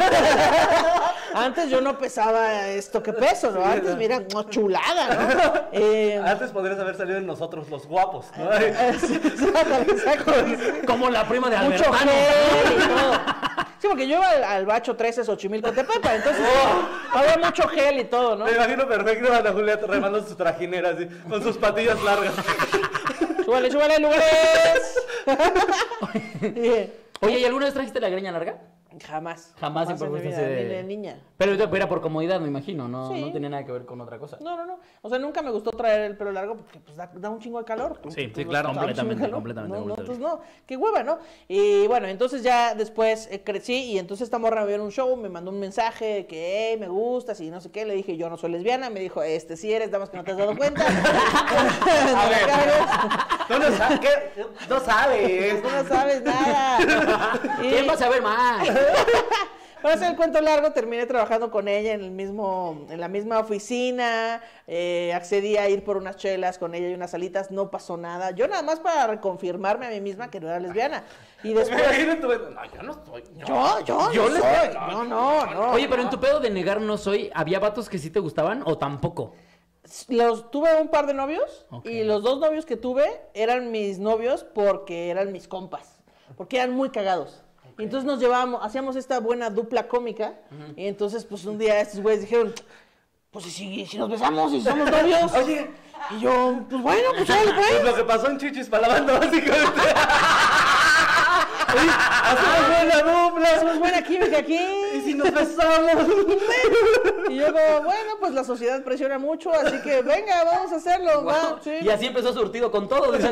Antes yo no pesaba esto que peso, ¿no? Antes, mira, no, chulada, ¿no? Eh, Antes podrías haber salido en nosotros los guapos, ¿no? eh, sí, exacto, exacto. Como la prima de Mucho Albertano. gel y todo. Sí, porque yo iba al, al Bacho trece Xochimilco Tepepa, entonces había mucho gel y todo, ¿no? Me imagino perfecto a Ana Julia remando su trajinera así, con sus patillas largas. Súbale, súbale, lugares. Y, Oye, ¿y alguna vez trajiste la greña larga? Jamás. Jamás en siempre mi fuiste vida, así de- ni de niña. Pero era por comodidad, me imagino, no, Sí. no tenía nada que ver con otra cosa. No, no, no. O sea, nunca me gustó traer el pelo largo porque pues da, da un chingo de calor. Sí, Pues, sí, da claro, un chingo de completamente, calor. completamente, No, no, completamente. pues no, qué hueva, ¿no? Y bueno, entonces ya después eh, crecí y entonces esta morra me vio en un show, me mandó un mensaje de que, hey, me gustas y no sé qué. Le dije, yo no soy lesbiana. Me dijo, este sí eres, damas que no te has dado cuenta. A No me ver. cagues. Tú no sabes, ¿qué? No sabes. Tú no sabes nada. Y- ¿Quién va a saber más? Para hacer el cuento largo, terminé trabajando con ella en el mismo, en la misma oficina, eh, accedí a ir por unas chelas con ella y unas alitas, no pasó nada. Yo nada más para reconfirmarme a mí misma que no era lesbiana. Y después, Imagínate, no, yo no soy. yo, yo, Yo no les- soy. No, no, no. Oye, pero en tu pedo de negar no soy, ¿había vatos que sí te gustaban o tampoco? Los, tuve un par de novios Ok. y los dos novios que tuve eran mis novios porque eran mis compas, porque eran muy cagados. Y entonces nos llevábamos, hacíamos esta buena dupla cómica y entonces pues un día estos güeyes dijeron, pues ¿y si, si nos besamos y somos novios? Oye. Y yo, pues bueno, pues dale, Pues pues. lo que pasó en Chichis para la banda, básicamente. Oye, hacemos buena dupla. Hacemos buena química Y aquí. si nos besamos. Y yo como, bueno, pues la sociedad presiona mucho, así que venga, vamos a hacerlo. Va, sí. Y así empezó surtido con todo, dicen.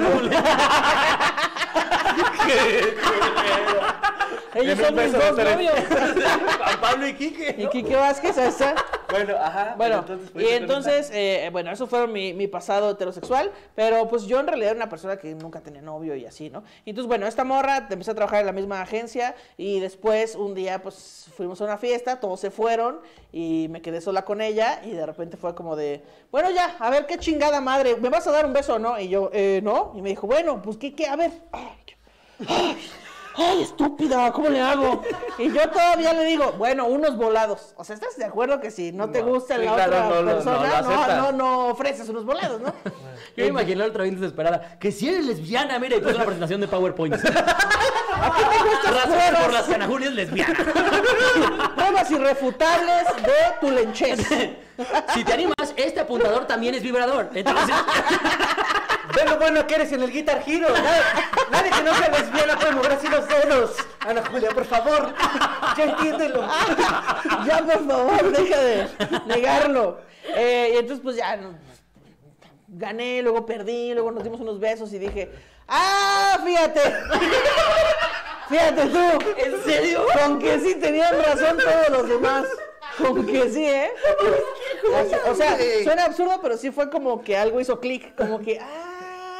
Ellos son mis dos novios. Juan Pablo y Quique. Y Quique Vázquez, ahí está. Bueno, ajá. Bueno, pero entonces, y pues, entonces, eh, bueno, eso fue mi, mi pasado heterosexual, pero pues yo en realidad era una persona que nunca tenía novio y así, ¿no? Y entonces, bueno, esta morra empecé a trabajar en la misma agencia y después un día pues fuimos a una fiesta, todos se fueron y me quedé sola con ella y de repente fue como de, bueno ya, a ver qué chingada madre, ¿me vas a dar un beso o no? Y yo, eh, no, y me dijo, bueno, pues qué, qué, a ver, ay, ay, ay, estúpida, ¿cómo le hago? Y yo todavía le digo, bueno, unos volados. O sea, ¿estás de acuerdo que si no te No, gusta sí, la claro, otra no, no, no, persona, lo no, aceptas. no, no ofreces unos volados, ¿no? Yo me imaginé la otra bien desesperada. Que si eres lesbiana, mira, y puso una presentación de PowerPoint. Aquí tengo estas Razones por las pruebas, que Ana Julia es lesbiana. pruebas irrefutables de tu lenchez. Si te animas, este apuntador también es vibrador. Entonces, Ve lo bueno que eres en el Guitar Hero. Nadie, nadie que no sea lesbiana puede mover así los dedos. Ana Julia, por favor. Ya entiéndelo. Ya, por favor, deja de negarlo. Eh, y entonces, pues ya, no, gané, luego perdí, luego nos dimos unos besos y dije, ¡ah, fíjate! Fíjate tú. ¿en serio? Con que sí tenían razón todos los demás. Con que sí, ¿eh? O sea, o sea, suena absurdo, pero sí fue como que algo hizo clic. Como que, ah,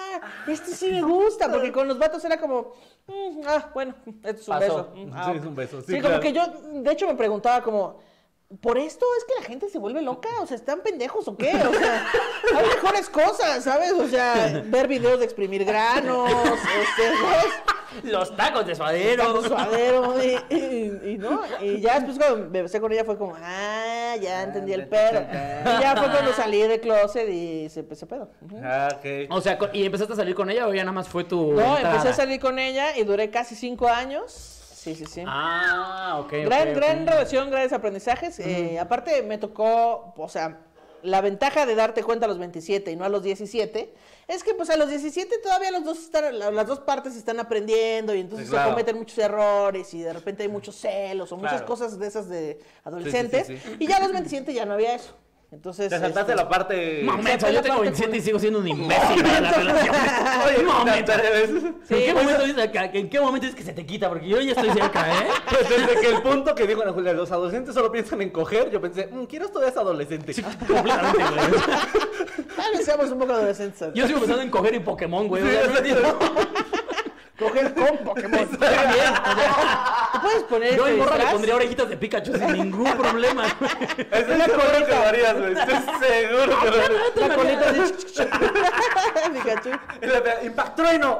este sí me gusta, porque con los vatos era como, mm, ah, bueno, esto es un Pasó. beso. Mm, ah, Sí, ok. es un beso. Sí, Sí, como claro. que yo, de hecho, me preguntaba como, ¿por esto es que la gente se vuelve loca? O sea, ¿están pendejos o qué? O sea, hay mejores cosas, ¿sabes? O sea, ver videos de exprimir granos, este, ¿sabes? Los tacos de suadero. Suadero, y, y, y no, y ya después cuando me besé con ella fue como, ah, ya entendí el pedo. Y ya fue cuando salí de closet y se empezó pedo. Ujú. Ah, ok. O sea, ¿y empezaste a salir con ella o ya nada más fue tu No, entrada? empecé a salir con ella y duré casi cinco años. Sí, sí, sí. Ah, ok, gran, ok, gran ok. relación, grandes aprendizajes. Eh, aparte me tocó, o sea, la ventaja de darte cuenta a los veintisiete y no a los diecisiete es que pues a los diecisiete todavía los dos están, la- las dos partes están aprendiendo y entonces Sí, claro. se cometen muchos errores y de repente hay muchos celos o muchas Claro. cosas de esas de adolescentes. sí, sí. Y ya a los veintisiete ya no había eso. Entonces, Te saltaste este, la parte... Momento, yo tengo veintisiete y sigo siendo un imbécil en la relación. Oye, Momento. momento. ¿En qué momento dices acá? ¿En qué momento es que se te quita? Porque yo ya estoy cerca, ¿eh? Pues desde que el punto que dijo Ana Julia, los adolescentes solo piensan en coger, yo pensé, mmm, quiero todavía es adolescente. Completamente, güey. tal vez seamos un poco adolescentes. Yo sigo pensando en coger y Pokémon, güey. O sea, no entiendo. Coger con Pokémon. Está bien. O sea, ¿tú puedes poner Yo este en morra le disfraz? pondría orejitas de Pikachu sin ningún problema, güey. Estoy seguro que lo harías, güey. Estoy seguro que lo harías. La colita así. Pikachu. Y le pega, ¡Impact Trueno!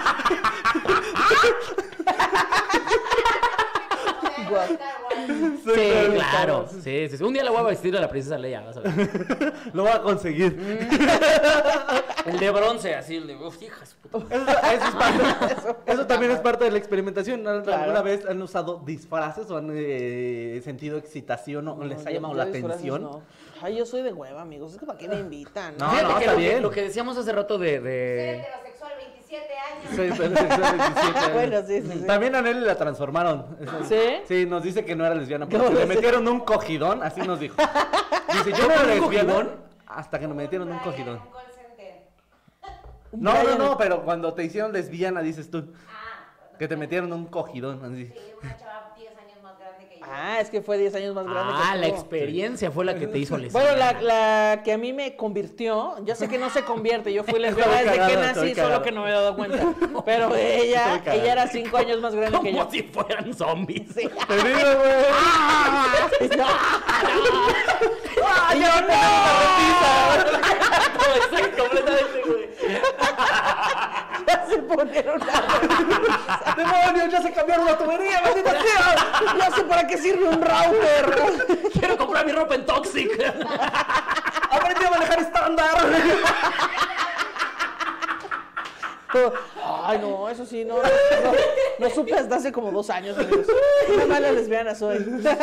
Guau. Sí, Sí, claro. claro. Sí, sí, sí. Un día la voy a vestir de la princesa Leia, vas a ver. Lo voy a conseguir. El de bronce, así, el de. Uf, hijas. puta. Eso, eso es parte- eso también es parte de la experimentación. ¿Alguna Claro. vez han usado disfraces o han eh, sentido excitación o les ha yo- llamado yo la disfraces atención? no. Ay, yo soy de hueva, amigos. Es que para qué me invitan. No, Fíjate no, que está lo, que- bien. lo que decíamos hace rato de. Ser de... heterosexual, veintisiete años. Soy heterosexual, veintisiete años. Bueno, sí, sí, sí. También a Nelly la transformaron. ¿Sí? Sí, nos dice que no era lesbiana ¿Cómo porque le lo sé? metieron un cogidón, así nos dijo. Dice, yo no era ¿Un lesbiana cogidón? hasta que nos metieron un Brian, cogidón. un call center. No, no, Brian, no, pero cuando te hicieron lesbiana, dices tú, Ah, que te metieron un cogidón, así. sí, una chava diez años más grande que yo. Ah, es que fue diez años más grande Ah, que la tú. experiencia fue la que te hizo lesbiana. Bueno, la, la que a mí me convirtió, yo sé que no se conviente, yo fui lesbiana Estoy desde que cagado, estoy nací, solo cagado. que no me había dado cuenta. Pero ella, Estoy cagado. ella era cinco años más grande que yo. Como si fueran zombies. Sí. Te digo, güey. No. ¡Ay, yo no! Exacto, completamente, güey. Ya se ponieron a... ¡Demonios, ya se cambiaron la tubería, maldita sea! Ya sé para qué sirve un router. Quiero comprar mi ropa en Toxic. ¡Aprendí a manejar estándar! Ay, no, eso sí, no, no, no supe hasta hace como dos años, amigos. Qué mala lesbiana soy.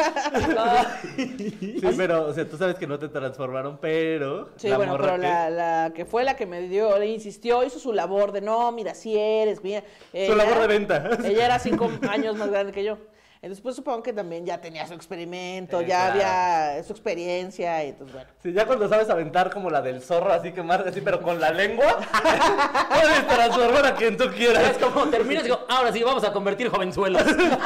Sí, pero, o sea, tú sabes que no te transformaron, pero... Sí, la bueno, morra pero que- la, la que fue la que me dio, le insistió, hizo su labor de no, mira, si eres, mira. Su labor de venta. Ella era cinco años más grande que yo. Entonces, pues supongo que también ya tenía su experimento, Sí, ya claro. había su experiencia, y entonces, bueno. Sí, ya cuando sabes aventar como la del zorro, así que más así, pero con la lengua, puedes transformar a quien tú quieras. Es como terminas y digo, ahora sí, vamos a convertir jovenzuelos. Sí, sí.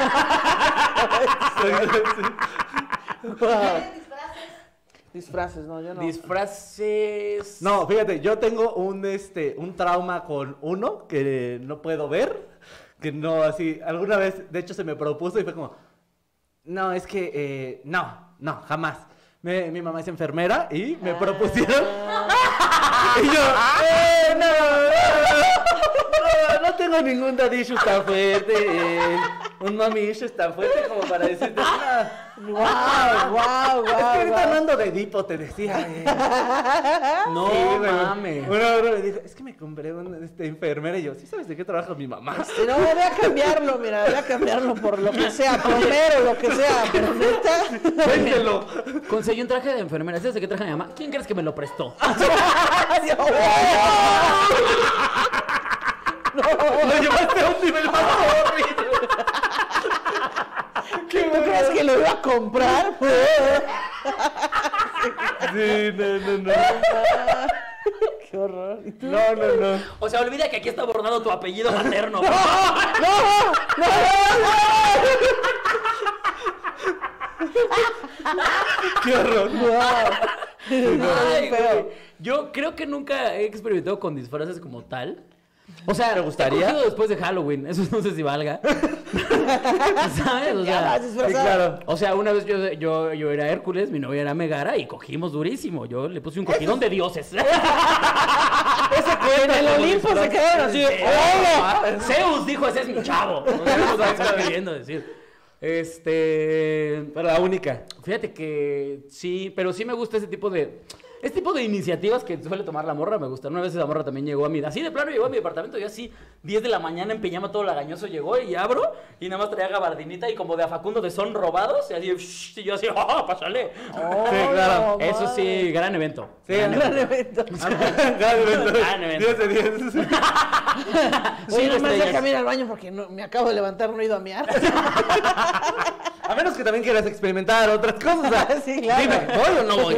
Wow. ¿Tienes disfraces? Disfraces, no, yo no. Disfraces. No, fíjate, yo tengo un, este, un trauma con uno que no puedo ver, que no, así, alguna vez, de hecho, se me propuso y fue como, no, es que, eh, no, no, jamás. Me- mi mamá es enfermera y me propusieron, y yo, eh, no, no, no tengo ningún daddy issues tan fuerte, eh, un mommy issues tan fuerte como para decirte, no. Wow, wow, Es que wow, ahorita wow. hablando de Edipo, te decía. eh. No Sí, güey. mames. Una hora me dijo, es que me compré una este, enfermera. Y yo, ¿sí sabes de qué trabaja mi mamá? Sí, no, voy a cambiarlo, mira, voy a cambiarlo por lo que sea, plomero, lo que sea, pero neta. Véndelo. Conseguí un traje de enfermera. ¿Sabes de qué traje mi mamá? ¿Quién crees que me lo prestó? Lo llevaste a un nivel más horrible. ¿Tú crees que lo iba a comprar? Sí, no, no, no. Qué horror. ¿Y tú? No, no, no. O sea, olvida que aquí está bordado tu apellido materno. ¡No! ¡No! ¡No! Qué horror. Ay, Feo. güey. Yo creo que nunca he experimentado con disfraces como tal. O sea, ¿te gustaría? he cogido después de Halloween, eso no sé si valga. ¿Sabes? O Ya sea, vas disfrazado. sí, claro. O sea, una vez yo, yo, yo era Hércules, mi novia era Megara y cogimos durísimo. Yo le puse un cogidón de dioses. En el Olimpo se quedaron así. ¡Hola! Zeus dijo, ese es mi chavo. O sea, eso es lo que estoy queriendo decir. Este... Pero la única. Fíjate que sí, pero sí me gusta ese tipo de... Este tipo de iniciativas que suele tomar la morra me gustan. Una vez la morra también llegó a mi... Así de plano llegó a mi departamento. Yo así, diez de la mañana en pijama todo lagañoso llegó y abro. Y nada más traía gabardinita y como de a Facundo de son robados. Y así, shh, y yo así, ¡oh, pásale! Oh, Sí, claro. no, Eso sí, madre. gran evento. Sí, gran Gran evento. evento. Gran evento. Gran evento. diez de diez. Oye, Cinco nomás estrellas. déjame ir al baño porque no, me acabo de levantar, no he ido a mear. A menos que también quieras experimentar otras cosas. o sea, Sí, claro. Dime, ¿voy o no voy?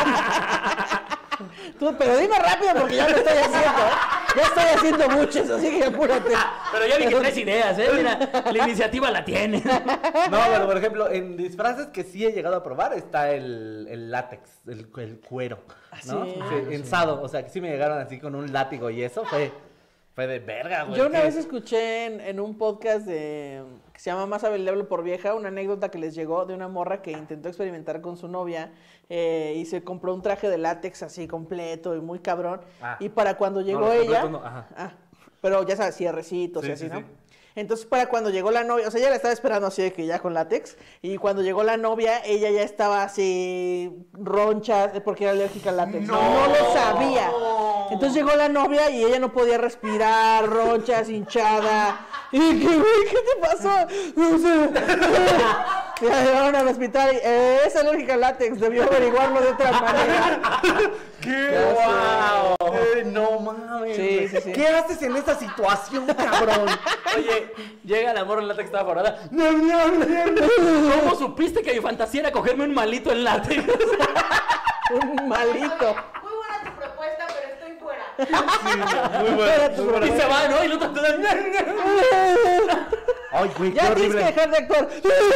Tú, pero dime rápido porque ya lo estoy haciendo, ¿eh? Ya estoy haciendo muchos, así que apúrate. Pero ya vi que traes ideas, ¿eh? Mira, la iniciativa la tiene. No, pero por ejemplo, en disfraces que sí he llegado a probar está el, el látex, el, el cuero, ¿no? sí? Sí, en Sado, o sea, que sí me llegaron así con un látigo y eso fue, fue de verga, güey. Yo una ¿qué? vez escuché en, en un podcast de que se llama Más Bailable por Vieja una anécdota que les llegó de una morra que intentó experimentar con su novia eh, y se compró un traje de látex así completo y muy cabrón. Ah. Y para cuando llegó los ella, completos no, ajá. ah, pero ya sabes, cierrecitos Sí, y así, sí, ¿no? sí. Entonces para cuando llegó la novia, o sea, ella la estaba esperando así de que ya con látex, y cuando llegó la novia, ella ya estaba así roncha porque era alérgica al látex. No, no lo sabía. Entonces llegó la novia y ella no podía respirar, ronchas, hinchada. Y dije, güey, ¿qué te pasó? No sé. Y la llevaron al hospital y eh, es alérgica al látex, debió averiguarlo de otra manera. ¡Qué Ya guau! Eh, no mames. Sí, güey. sí, sí. ¿Qué haces en esa situación, cabrón? Oye, llega la morra en látex estaba forrada. ¿Cómo supiste que mi fantasía era cogerme un malito en látex? Un malito. Muy buena tu propuesta, pero estoy fuera. Muy bueno, muy bueno. Y se va, ¿no? Y el otro... Ay, güey, qué Ya tienes que horrible. dejar de actuar.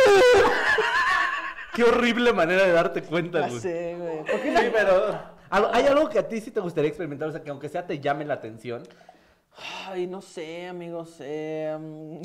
Qué horrible manera de darte cuenta, Ya güey. sé, güey. ¿Por qué no? Sí, pero ¿al- ¿hay algo que a ti sí te gustaría experimentar? O sea, que aunque sea te llame la atención. Ay, no sé, amigos. Eh, um,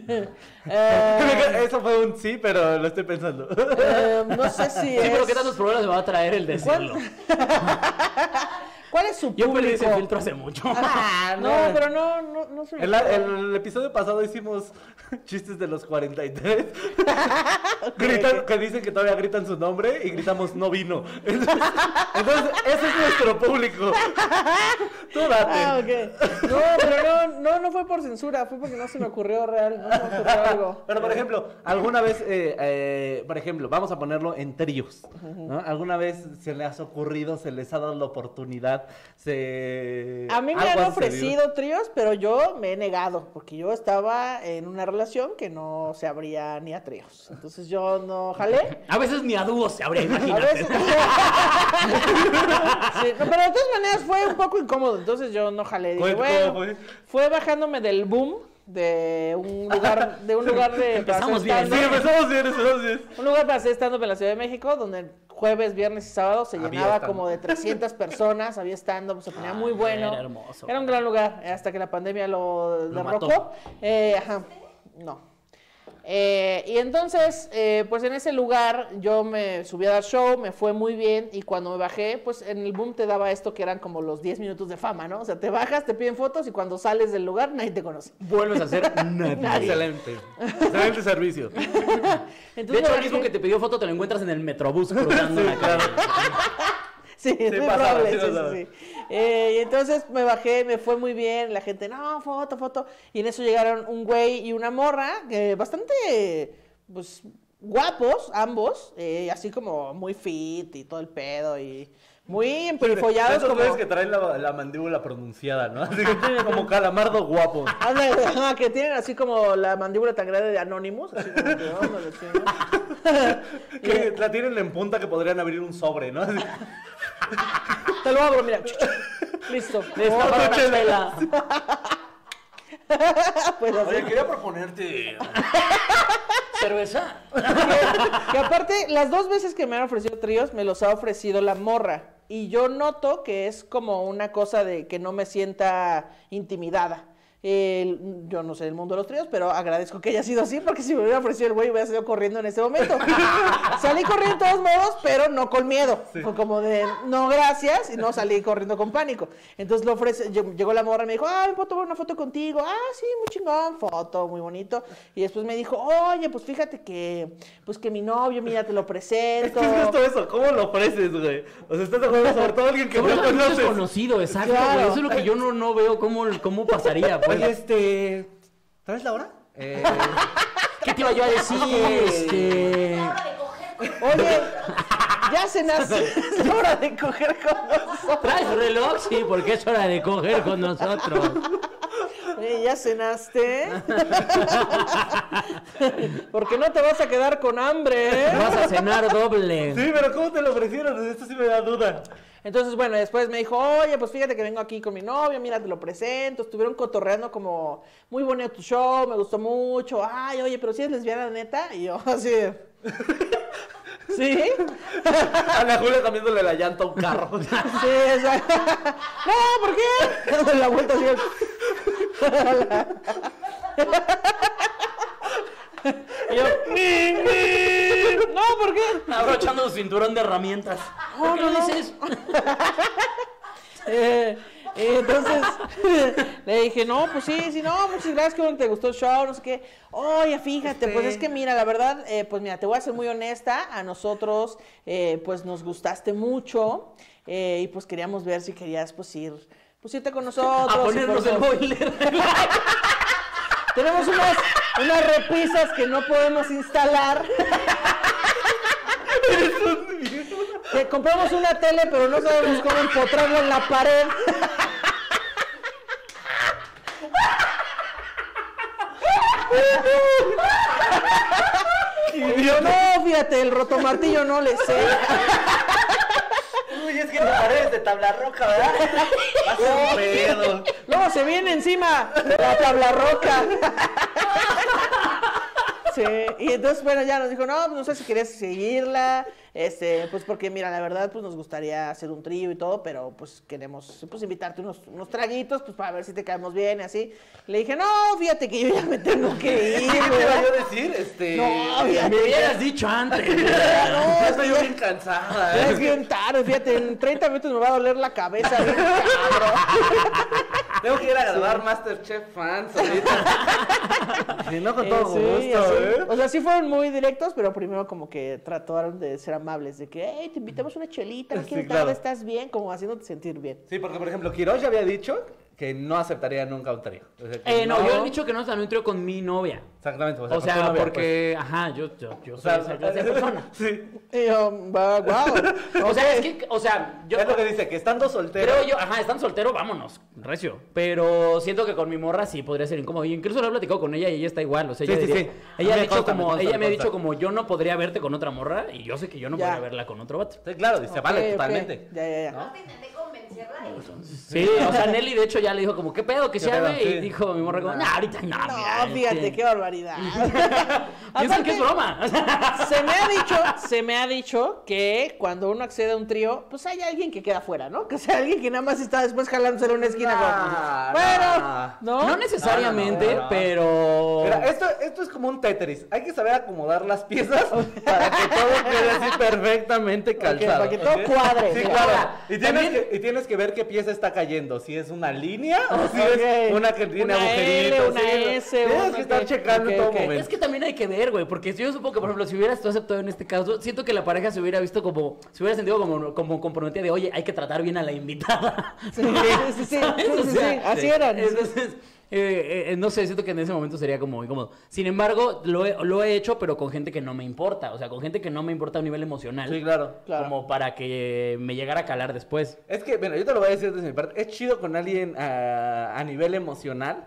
eh, Eso fue un sí, pero lo estoy pensando. eh, no sé si Sí, es... pero ¿qué tantos problemas me va a traer el decirlo? ¿Cuál es su Yo perdí público? ese filtro hace mucho. Ah, no, pero no, no, no se me El, el episodio pasado hicimos chistes de los cuarenta y tres. Gritan, que dicen que todavía gritan su nombre y gritamos no vino. Entonces, entonces ese es nuestro público. Tú date. Ah, ok. No, pero no, no, no fue por censura, fue porque no se me ocurrió real, no se me ocurrió algo. Pero por ejemplo, alguna vez, eh, eh, por ejemplo, vamos a ponerlo en tríos, ¿no? ¿Alguna vez se les ha ocurrido, se les ha dado la oportunidad, se... A mí me algo han ha sucedido? ofrecido tríos, pero yo me he negado, porque yo estaba en una relación que no se abría ni a tríos. Entonces yo no jalé. A veces ni a dúos se habría, A imagínate. veces. Sí, no, pero de todas maneras fue un poco incómodo, entonces yo no jalé. Dije, ¿Cómo bueno, fue? fue bajándome del boom de un lugar de un lugar de Empezamos para hacer bien. Sí, stand-up. empezamos bien, empezamos bien. Un lugar para hacer stand-up en la Ciudad de México, donde jueves, viernes y sábado se Había llenaba stand-up. como de trescientas personas, había stand-up, se ponía muy bueno. Era hermoso. Era un gran lugar, eh, hasta que la pandemia lo, Lo derrocó. mató. Eh, ajá, no. Eh, y entonces, eh, pues en ese lugar yo me subí a dar show, me fue muy bien y cuando me bajé, pues en el boom te daba esto que eran como los diez minutos de fama, ¿no? O sea, te bajas, te piden fotos y cuando sales del lugar nadie te conoce. Vuelves a ser nadie. Excelente. Excelente servicio. Entonces, De hecho, me el bajé- mismo que te pidió foto te lo encuentras en el metrobús cruzando la calle. Sí, es muy pasaba, probable, sí sí, pasaba. sí, sí. Eh, y entonces me bajé, me fue muy bien, la gente, no, foto, foto. Y en eso llegaron un güey y una morra, eh, bastante, pues, guapos, ambos, eh, así como muy fit y todo el pedo y muy emperifollados Esos como... güeyes que traen la, la mandíbula pronunciada, ¿no? Así que tienen como calamardo guapo. Ándale, ajá, que tienen así como la mandíbula tan grande de Anonymous, así como que, ándale, sí, ¿no? Que la tienen en punta que podrían abrir un sobre, ¿no? Así. Te lo abro, mira. Listo. Destapar una chela. Pues así. Oye, quería proponerte... Cerveza. Que aparte, las dos veces que me han ofrecido tríos, me los ha ofrecido la morra. Y yo noto que es como una cosa de que no me sienta intimidada. Eh, yo no sé del mundo de los tríos, pero agradezco que haya sido así, porque si me hubiera ofrecido el güey, hubiera salido corriendo en ese momento. Salí corriendo de todos modos, pero no con miedo. Sí. Fue como de, no gracias, y no salí corriendo con pánico. Entonces lo ofrece, llegó la morra y me dijo, ah, ¿me puedo tomar una foto contigo? Ah, sí, muy chingón, foto, muy bonito. Y después me dijo, oye, pues fíjate que, pues que mi novio, mira, te lo presento. Es que es justo eso, ¿cómo lo ofreces, güey? O sea, estás de acuerdo sobre todo alguien que no no conoces. Desconocido, exacto, güey. Claro. Eso es lo que yo no, no veo cómo, cómo pasaría, pues. Oye, este... ¿Sabes la hora? Eh... ¿Qué te iba yo a decir? Este... Oye, ya cenaste, es la hora de coger con nosotros. ¿Traes reloj? Sí, porque es hora de coger con nosotros. Oye, ¿ya cenaste? Porque no te vas a quedar con hambre, ¿eh? Vas a cenar doble. Sí, pero ¿cómo te lo ofrecieron? Esto sí me da duda. Entonces, bueno, después me dijo, oye, pues fíjate que vengo aquí con mi novio, mira, te lo presento. Estuvieron cotorreando como, muy bonito tu show, me gustó mucho. Ay, oye, pero si eres lesbiana, neta. Y yo, así de... ¿Sí? A la Julia cambiándole la llanta a un carro. Sí, exacto. No, ¿por qué? Dándole la vuelta así. Y yo, ¡ni, ni! No, ¿por qué? Abrochando su cinturón de herramientas. No, ¿Por qué no, no no. dices? Eh, y entonces le dije, no, pues sí, sí, no, muchas gracias, que bueno que te gustó el show, no sé qué. Oye, fíjate, pues es que mira, la verdad, eh, pues mira, te voy a ser muy honesta, a nosotros, eh, pues nos gustaste mucho, eh, y pues queríamos ver si querías, pues ir, pues irte con nosotros. A ponernos el boiler. Tenemos unas, unas repisas que no podemos instalar. Que compramos una tele, pero no sabemos cómo empotrarla en la pared. Y yo, no, fíjate, el rotomartillo no le sé. Uy, es que la pared es de tabla roca, ¿verdad? Va a ser un pedo. Luego se viene encima la tabla roca. Sí, y entonces, bueno, ya nos dijo, no, pues no sé si querías seguirla, este, pues porque, mira, la verdad, pues nos gustaría hacer un trío y todo, pero pues queremos, pues invitarte unos, unos traguitos, pues para ver si te caemos bien y así. Le dije, no, fíjate que yo ya me tengo que ir, ¿Qué te güey. iba yo a decir? Este... No, fíjate. Me hubieras dicho antes. No, Ya es estoy que ya- bien cansada, ya ¿eh? es bien tarde, fíjate, en treinta minutos me va a doler la cabeza, bien cabrón. Tengo que ir a grabar Masterchef Fans ahorita. Si no, con Eh, todo sí, gusto, así. ¿eh? O sea, sí fueron muy directos, pero primero como que trataron de ser amables, de que, hey, te invitamos una chelita, no Sí, quieres claro. nada, estás bien, como haciéndote sentir bien. Sí, porque por ejemplo, Quiroz ya había dicho que no aceptaría nunca un trío. O sea, que Eh, no, yo he dicho que no también un trío con mi novia. Exactamente. O con tu sea, novia, porque, ajá, yo, yo, yo pues. soy O esa sea, clase de persona. Sí. Y yo, va, wow. O sea, es que, o sea, yo Es lo que dice, que estando soltero. creo yo, ajá, están soltero, vámonos, recio. Pero siento que con mi morra sí podría ser incómodo. Y incluso lo he platicado con ella y ella está igual. O sea, Sí, ella, sí, diría- sí. ella A mí ha me dicho consta, me como, consta, ella me me ha consta. dicho como yo no podría verte con otra morra y yo sé que yo no Ya. podría verla con otro vato. Sí, claro, dice, vale, Ok, ok. totalmente. Ya, ya, ya. No te intenté convencerla y... Sí, o sea, Nelly de hecho ya le dijo como, ¿qué pedo? Que ¿Qué se pedo? ave. Y Sí. dijo mi morra como, no, ahorita no, No, mira, fíjate, este, qué barbaridad. piensan que es Aparte, broma. Se me ha dicho, se me ha dicho que cuando uno accede a un trío, pues hay alguien que queda fuera, ¿no? Que sea alguien que nada más está después jalándose en una esquina. Nah, como, bueno, ¿no? No necesariamente, No, no, no, no. pero... Mira, esto, esto es como un Tetris. Hay que saber acomodar las piezas para que todo quede así perfectamente calzado. para que todo ¿ok? cuadre. Sí, Sí. claro. Ahora, Y tienes, también- que, y tienes que ver qué pieza está cayendo. Si es una línea o si Ok. es una que tiene Una agujeritos. L, una sí, S, Tienes una que estar que- checando ok, en todo ok. momento. Es que también hay que ver, güey, porque yo supongo que, por ejemplo, si hubieras tú aceptado en este caso, siento que la pareja se hubiera visto como, se hubiera sentido como, como comprometida de, oye, hay que tratar bien a la invitada. Sí, sí, sí, sí, ¿Sabes? sí, O sí, sea, sí, así eran. Entonces, eh, eh, no sé, siento que en ese momento sería como incómodo. Sin embargo, lo he, lo he hecho, pero con gente que no me importa, o sea, con gente que no me importa a un nivel emocional. Sí, claro. Claro. Como para que me llegara a calar después. Es que, bueno, yo te lo voy a decir desde mi parte. Es chido con alguien a, a nivel emocional.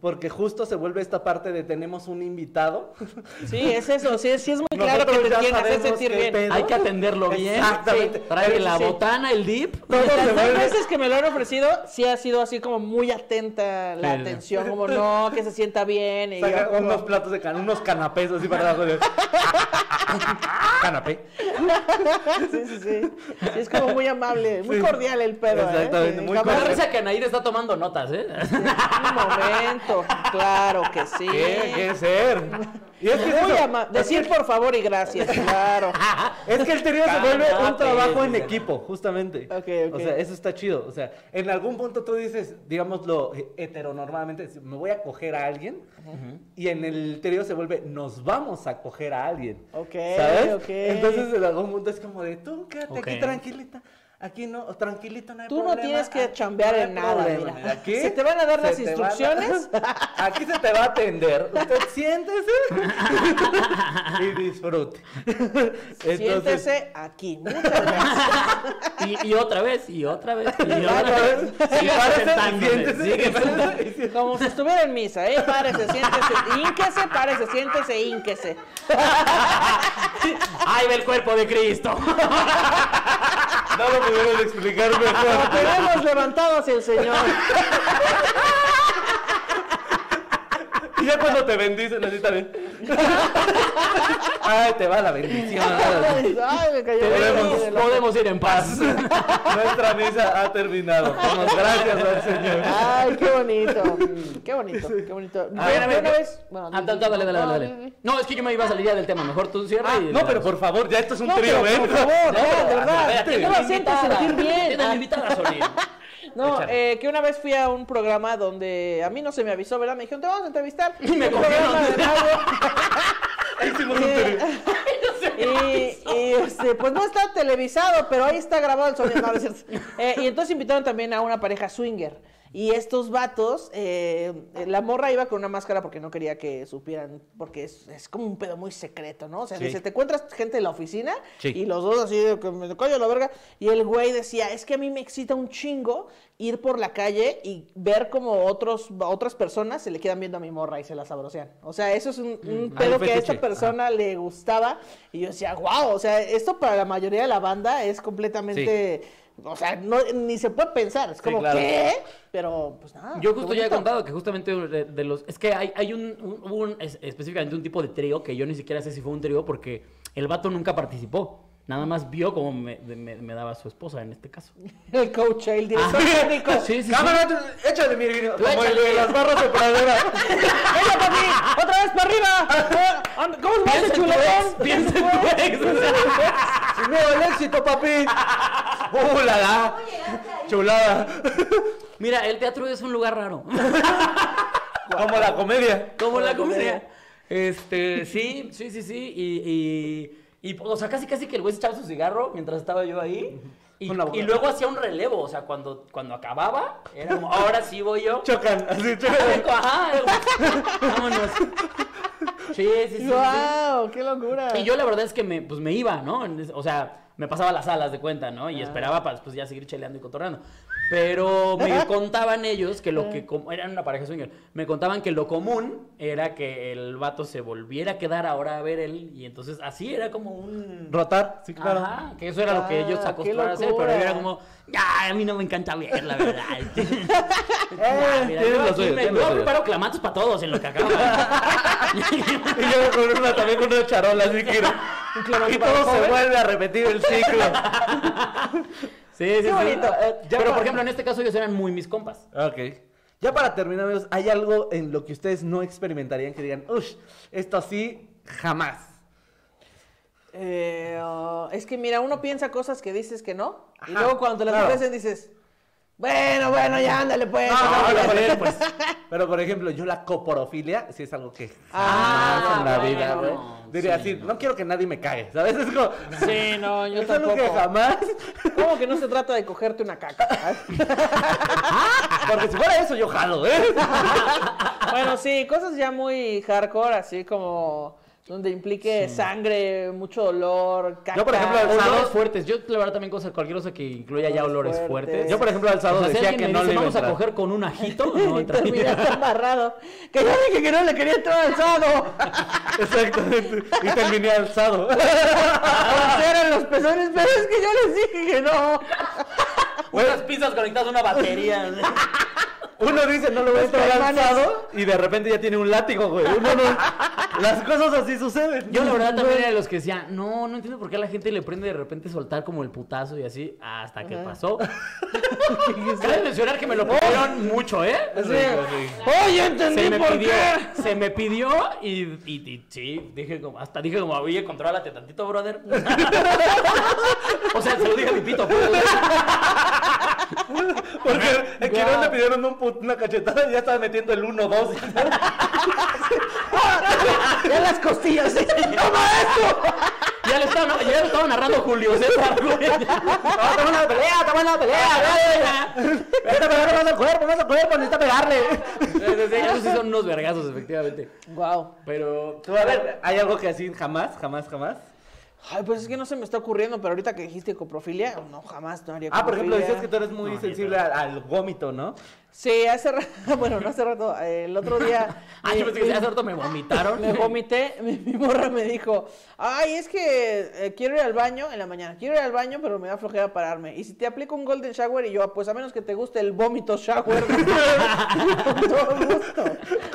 porque justo se vuelve esta parte de tenemos un invitado. Sí, es eso, sí, sí es muy claro que Nosotros te ya tienes que hacer sabemos sentir qué bien. pedo. Hay que atenderlo bien. Exactamente. Sí. Trae la Sí. botana, el dip. Todo Las se dos vuelve- veces que me lo han ofrecido, sí ha sido así como muy atenta la Sí. atención, como no, que se sienta bien. Y Saca yo como- unos platos de can, unos canapés así para abajo. de- Canapé. Sí, sí, sí. Sí, es como muy amable, muy Sí. cordial el pedo. Exactamente, ¿eh? muy Jamás- Me da risa que Anaír está tomando notas, ¿eh? Un momento, claro que sí. ¿Qué? ¿Qué ser? Y es que es Muy eso. ama- Decir por favor y gracias, claro. Es que el trío se vuelve un Canapé, trabajo en dice. equipo, justamente. Ok, ok. O sea, eso está chido. O sea, en algún punto tú dices, digámoslo eh, heteronormalmente, me voy a coger a alguien. Y en el trío se vuelve, nos vamos a coger a alguien. Ok, ¿Sabes? ok. Entonces en algún punto es como de, tú quédate aquí Ok. tranquilita. Aquí no, tranquilito, no hay Tú no problema. tienes que aquí chambear no hay en nada, problema. mira. Aquí Se te van a dar se las te van a- instrucciones. Aquí se te va a atender. Usted siéntese y disfrute. Entonces, Siéntese aquí. Muchas gracias. Y, y otra vez, y otra vez, y otra otra vez, vez. y Sigue párese, sentándose, siéntese, sigue y sentándose. párese, y- Como si estuviera en misa, ¿eh? Párese, siéntese, ínquese, párese, siéntese, ínquese. ¡Ay, ve el cuerpo de Cristo! No lo pudieron explicar Lo mejor. tenemos levantado hacia el Señor. Y ya cuando te bendicen así también. Ay, te va la bendición. Ay, me cayó Podemos, de la- podemos ir en paz. Nuestra misa ha terminado. Damos gracias al Señor. Ay, qué bonito. Qué bonito, qué bonito. A ver, a Yo ver, una ¿qué? vez. Bueno, Ah, dale, dale, dale, dale, dale. No, es que yo me iba a salir ya del tema. Mejor tú cierra Ah, y... no, pero por favor, ya esto es un No, trío, pero, ¿ven? por favor, No, ya, de pero, verdad. espérate, No lo sientes invitada. sentir bien. Tienes Ah. invitada, Solín. No, Échale. eh, que una vez fui a un programa donde a mí no se me avisó, ¿verdad? Me dijeron, te vamos a entrevistar. Y me Un cogieron. programa de radio. Ahí hicimos un trío. Y, y, este, pues no está televisado, pero ahí está grabado el sonido. No, no es cierto. Eh, y entonces invitaron también a una pareja swinger. Y estos vatos, eh, la morra iba con una máscara porque no quería que supieran, porque es, es como un pedo muy secreto, ¿no? O sea, Sí. dice, te encuentras gente en la oficina Sí. y los dos así de que me callo la verga. Y el güey decía, es que a mí me excita un chingo ir por la calle y ver como otros, otras personas se le quedan viendo a mi morra y se la sabrosean. O sea, eso es un, un Mm, pedo al que a esta fetiche. persona le gustaba. Y yo decía, wow, o sea, esto para la mayoría de la banda es completamente... O sea, no, ni se puede pensar, es como, claro. ¿qué? Pero, pues nada. Yo qué justo ya he bonito. contado que justamente de, de los... Es que hay, hay un, un- un- es- específicamente un tipo de trío que yo ni siquiera sé si fue un trío porque el vato nunca participó. Nada más vio cómo me, me- me daba su esposa en este caso. El coach, el director Ajá. técnico. Sí, sí, sí. Cámara, tú- échale, mi Virginio. Tú Como el de échale. las barras de pradera. ¡Venga, papi! ¡Otra vez para arriba! ¿Cómo se va ese Piensa en tu chuletón? ex, piensa en tu ex, o sea. Sin miedo al éxito, papi. ¡Uh, la la! Chulada. Mira, el teatro es un lugar raro. Como la comedia. Como la Como comedia. comedia. Este, sí, sí, sí, sí. Y, y, y, o sea, casi casi que el güey se echaba su cigarro mientras estaba yo ahí. Y, Con la boca. y luego hacía un relevo. O sea, cuando, cuando acababa, era como, ahora sí voy yo. Chocan, así chocan. Ajá, vámonos. Sí, sí, sí, sí. ¡Guau! ¡Qué locura! Y yo la verdad es que me, pues me iba, ¿no? O sea, me pasaba las alas de cuenta, ¿no? Y esperaba para después ya seguir cheleando y cotorreando. Pero me contaban ellos que lo que... com- Eran una pareja swinger. Me contaban que lo común era que el vato se volviera a quedar ahora a ver él. Y entonces así era como un... Rotar, sí, claro. Ajá, que eso era lo que ellos Ah, acostumbraban a qué hacer. Pero yo era locura. como... "Ay, a mí no me encanta ver, la verdad. Eh, Mira, tienes yo lo aquí suyo, me- tienes lo yo suyo. preparo clamatos para todos en lo que acaba. Y yo con una, también con una charola así que... Y todo se vuelve a repetir el ciclo. Sí, sí, sí. bonito. Eh, ya Pero, para- por ejemplo, en este caso ellos eran muy mis compas. Ok. Ya para terminar, amigos, ¿hay algo en lo que ustedes no experimentarían que digan, uff, esto sí, jamás? Eh, oh, es que mira, uno piensa cosas que dices que no. Y Ajá, luego cuando te las claro. ofrecen dices, bueno, bueno, ya ándale pues. No, ándale, pero, por pues". ejemplo, pero por ejemplo, yo la coporofilia sí es algo que jamás Ah, en la bueno, vida, güey. no, Diría sí, así, no. no quiero que nadie me cague, ¿sabes? Es como, Sí, no, yo es algo que tampoco. jamás, ¿Cómo que no se trata de cogerte una caca? porque si fuera eso yo jalo, ¿eh? Bueno, sí, cosas ya muy hardcore, así como donde implique sí. sangre, mucho dolor, caca. Yo, por ejemplo, alzado... olores fuertes. Yo, la verdad, también cosa, cualquier cosa que incluya ya olores fuertes. fuertes. Yo, por ejemplo, alzado o sea, decía si que me no dice, le iba vamos a a entrar. coger con un ajito, no y terminaste amarrado. Que yo dije que no le quería entrar alzado. Exactamente. Y terminé alzado. Eran los pezones, pero es que yo les dije que no. Unas pinzas conectadas a una batería. Uno dice, no lo voy a entrar alzado, y de repente ya tiene un látigo, güey. Uno no... Las cosas así suceden. Yo, la verdad, también era de los que decían, no, no entiendo por qué a la gente le prende de repente soltar como el putazo y así, hasta que pasó. Cabe mencionar que me lo pidieron mucho, ¿eh? Sí. Oye, entendí se me por pidió, qué. Se me pidió y, y, y sí, dije como, hasta dije como, oye, contrólate tantito, brother. O sea, se lo dije a mi pito, pues. Porque el que no le pidieron un put, una cachetada y ya estaba metiendo el uno, dos. Ya las costillas. ¡Toma esto! Ya lo estaba, ya lo estaba narrando Julio César, güey. No, estamos en la pelea, estamos en la pelea. Necesita pegarle más al cuerpo, más al cuerpo, necesita pegarle. Esos sí son unos vergazos, efectivamente. Wow. Pero, Tú, a ver, ¿hay algo que así jamás, jamás, jamás? Ay, pues es que no se me está ocurriendo, pero ahorita que dijiste coprofilia, no, jamás no haría coprofilia. Ah, por ejemplo, decías que tú eres muy sensible al, al vómito, ¿no? Sí, hace rato, bueno, no hace rato, eh, el otro día... ah, yo pensé que hace rato me vomitaron. Me vomité, mi, mi morra me dijo, ay, es que eh, quiero ir al baño en la mañana, quiero ir al baño, pero me da flojera pararme. Y si te aplico un golden shower, y yo, pues a menos que te guste el vómito shower, con todo gusto.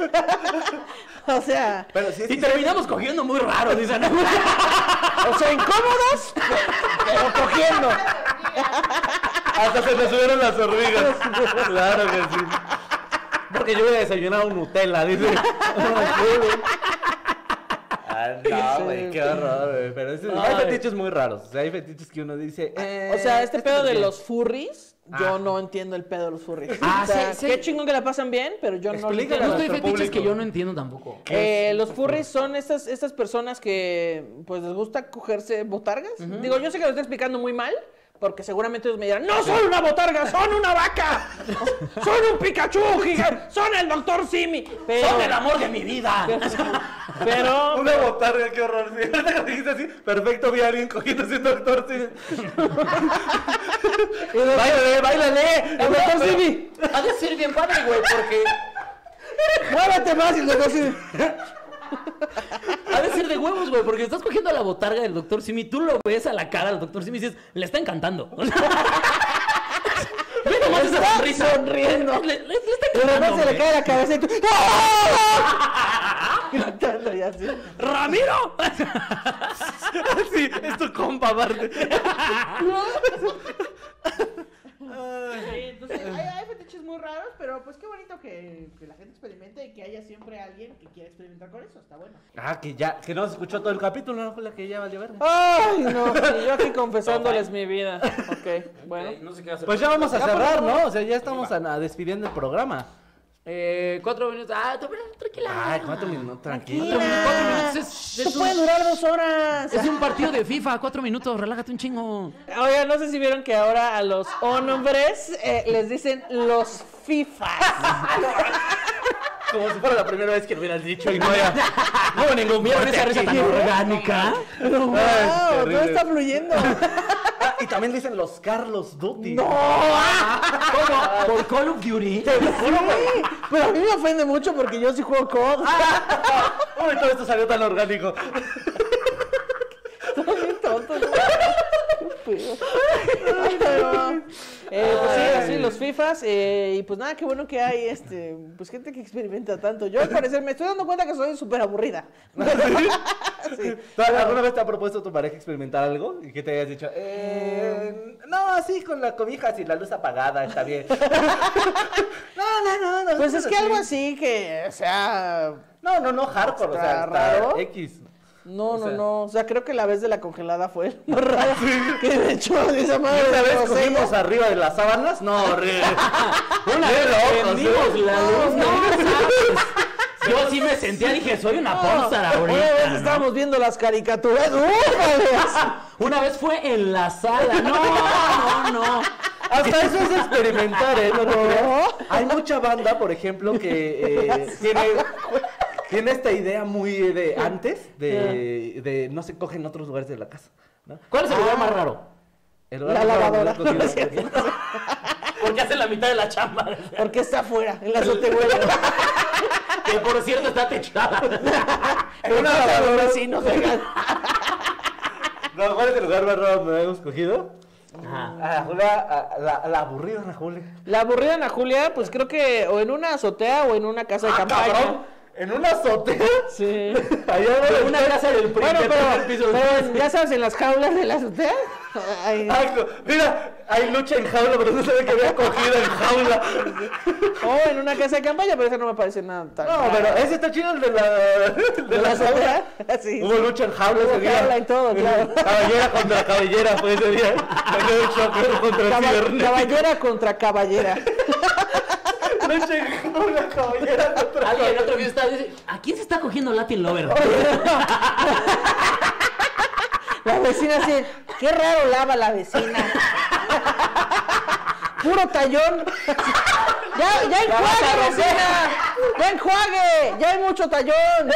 O sea... Pero sí, y sí, terminamos sí. cogiendo muy raro, dicen. O sea, incómodos, pero cogiendo. Hasta se me subieron las hormigas. Claro que sí. Porque yo hubiera desayunado Nutella, dice. Ah, no, güey, qué horror, güey. Pero es, hay fetiches muy raros. O sea, hay fetiches que uno dice. Eh, o sea, este pedo de bien. los furries, yo Ah. no entiendo el pedo de los furries. Ah, o sea, sí, sí. qué chingón que la pasan bien, pero yo no lo Explícale entiendo. a Justo hay nuestro fetiches público. que yo no entiendo tampoco. Eh, los furries son estas, estas personas que pues les gusta cogerse botargas. Uh-huh. Digo, yo sé que lo estoy explicando muy mal, porque seguramente ellos me dirán, no son una botarga, son una vaca, son un Pikachu gigante, son el doctor Simi, pero... Son el amor de mi vida. Pero... pero Una botarga, qué horror. Sí, ahorita que dijiste así, perfecto, vi a alguien cogiéndose un doctor Simi. ¡Báilale, báilale! ¡El doctor Simi! Ha de ser bien padre, güey, porque... ¡Muévete más! Y el doctor Simi... Ha de ser de huevos, güey, porque estás cogiendo a la botarga del doctor Simi, tú lo ves a la cara del doctor Simi y dices, le está encantando. Ve nomás esa sonrisa. Sonriendo. Le, le, le está Y de repente encantando, se le güey. cae la cabeza y tú... ¡Ah! Gritando y así. ¡Ramiro! Sí, es tu compa, aparte. Sí, entonces hay, hay fetiches muy raros, pero pues qué bonito que, que la gente experimente y que haya siempre alguien que quiera experimentar con eso, está bueno. Ah, que ya, que no se escuchó todo el capítulo, ¿no? Fue la que ya valió verga. Ay, no, y yo aquí confesándoles mi vida. Ok, bueno. No sé qué hacer. Pues ya vamos a Ya, cerrar, pues, ¿no? O sea, ya estamos a, a despidiendo el programa. Eh, cuatro minutos. Ah, tú, pero tranquila. Ay, cuatro minutos, tranquilo. Tranquila. Cuatro minutos es, Esto es puede un, durar dos horas. es un partido de FIFA. Cuatro minutos, relájate un chingo. Oiga, no sé si vieron que ahora a los hombres eh, les dicen los FIFAs. Como si fuera la primera vez que lo hubieras dicho y no haya... No hubo ningún ¿Vieron corte esa risa aquí. tan orgánica? Wow, Ay, todo terrible. está fluyendo. Ah, y también dicen los Carlos Duty. ¡No! ¿Cómo? ¿Por Call of Duty? Sí, pero a mí me ofende mucho porque yo sí juego C O D. Uy, todo esto salió tan orgánico. Son bien tontos, ¿no? Estúpido. Ay, pero, eh, pues sí, así los FIFAs. Eh, y pues nada, qué bueno que hay este, pues gente que experimenta tanto. Yo al parecer me estoy dando cuenta que soy súper aburrida. Sí. ¿Alguna vez te ha propuesto tu pareja experimentar algo? Y que te hayas dicho, eh, no, así con la cobija, sin la luz apagada, está bien. No, no, no, no. Pues es que algo así que, o sea, No, no, no, hardcore, o sea, Está está raro. X. no, O no, sea. no. O sea, creo que la vez de la congelada fue el más raro que de hecho de esa madre. ¿Una vez grosella. cogimos arriba de las sábanas? No, horrible. Una Qué vez locos, prendimos ¿sí? la luz, no, sabes. Yo sí me sentía, dije, soy una pornstar ahorita. Una vez ¿no? estábamos viendo las caricaturas. ¡Ufales! Una vez fue en la sala. No, no, no. Hasta eso es experimentar, ¿eh? No te creas. Hay mucha banda, por ejemplo, que eh, tiene... tiene esta idea muy de antes, de, de no se coge en otros lugares de la casa, ¿no? ¿Cuál es el lugar más raro? El lugar La más raro lavadora. que he cogido- No, no es cierto. Porque hace la mitad de la chamba. Porque está afuera, en la azotehuela. Que por cierto está techada. En una lavadora así, no sé. No, ¿cuál es el lugar más raro donde hemos cogido? Ajá. Ah, Julia, ah, la, la aburrida Ana Julia. La aburrida Ana Julia, pues creo que o en una azotea o en una casa de Ah, campaña. cabrón, ¿en una azotea? Sí. Allá Una casa del príncipe. Bueno, pero, piso. pero ya sabes, en las jaulas de la azotea. Ay, Ay, co- mira, hay lucha en jaula, pero no sabe que había cogido en jaula. o en una casa de campaña, pero eso no me parece nada tan. No, pero ese está chido el de la. De ¿De la la azotea? jaula. Sí. Hubo lucha en jaula Hubo ese día. jaula y todo, claro. Caballera contra caballera fue ese día. Fue el chofer contra Caba- cibernético. caballera contra caballera. Lucha en jaula, caballera contra Alguien en caballera. otro video está dice, ¿a quién se está cogiendo Latin Lover? La vecina así, qué raro lava la vecina. Puro tallón. Ya, ya enjuague, vecina. Ya enjuague. Ya hay mucho tallón.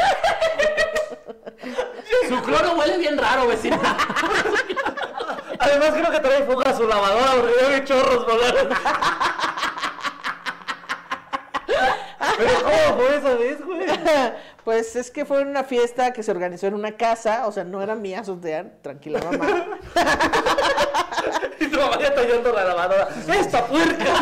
Su cloro huele bien raro, vecina. Además creo que trae fuga a su lavadora porque ya ve chorros volar. Pero ¿cómo fue esa vez, güey? Pues es que fue en una fiesta que se organizó en una casa, o sea, no era mía, azotean, tranquila mamá. Y tu mamá ya tallando la lavadora. ¡Esta puerca!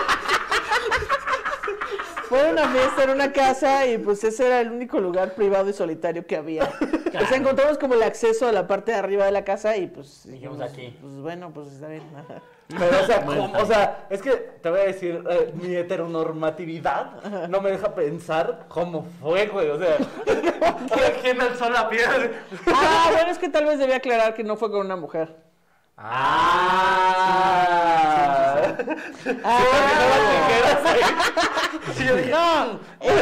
Fue una fiesta en una casa y pues ese era el único lugar privado y solitario que había. O sea, encontramos como el acceso a la parte de arriba de la casa y pues Dijimos aquí. Pues bueno, pues está bien. Pero, o sea, ¿cómo? O sea, es que te voy a decir, eh, mi heteronormatividad no me deja pensar cómo fue, güey. O sea, ¿quién alzó la piedra? Ah, bueno, es que tal vez debía aclarar que no fue con una mujer. Ah. Ah, Sí, yo dije, no.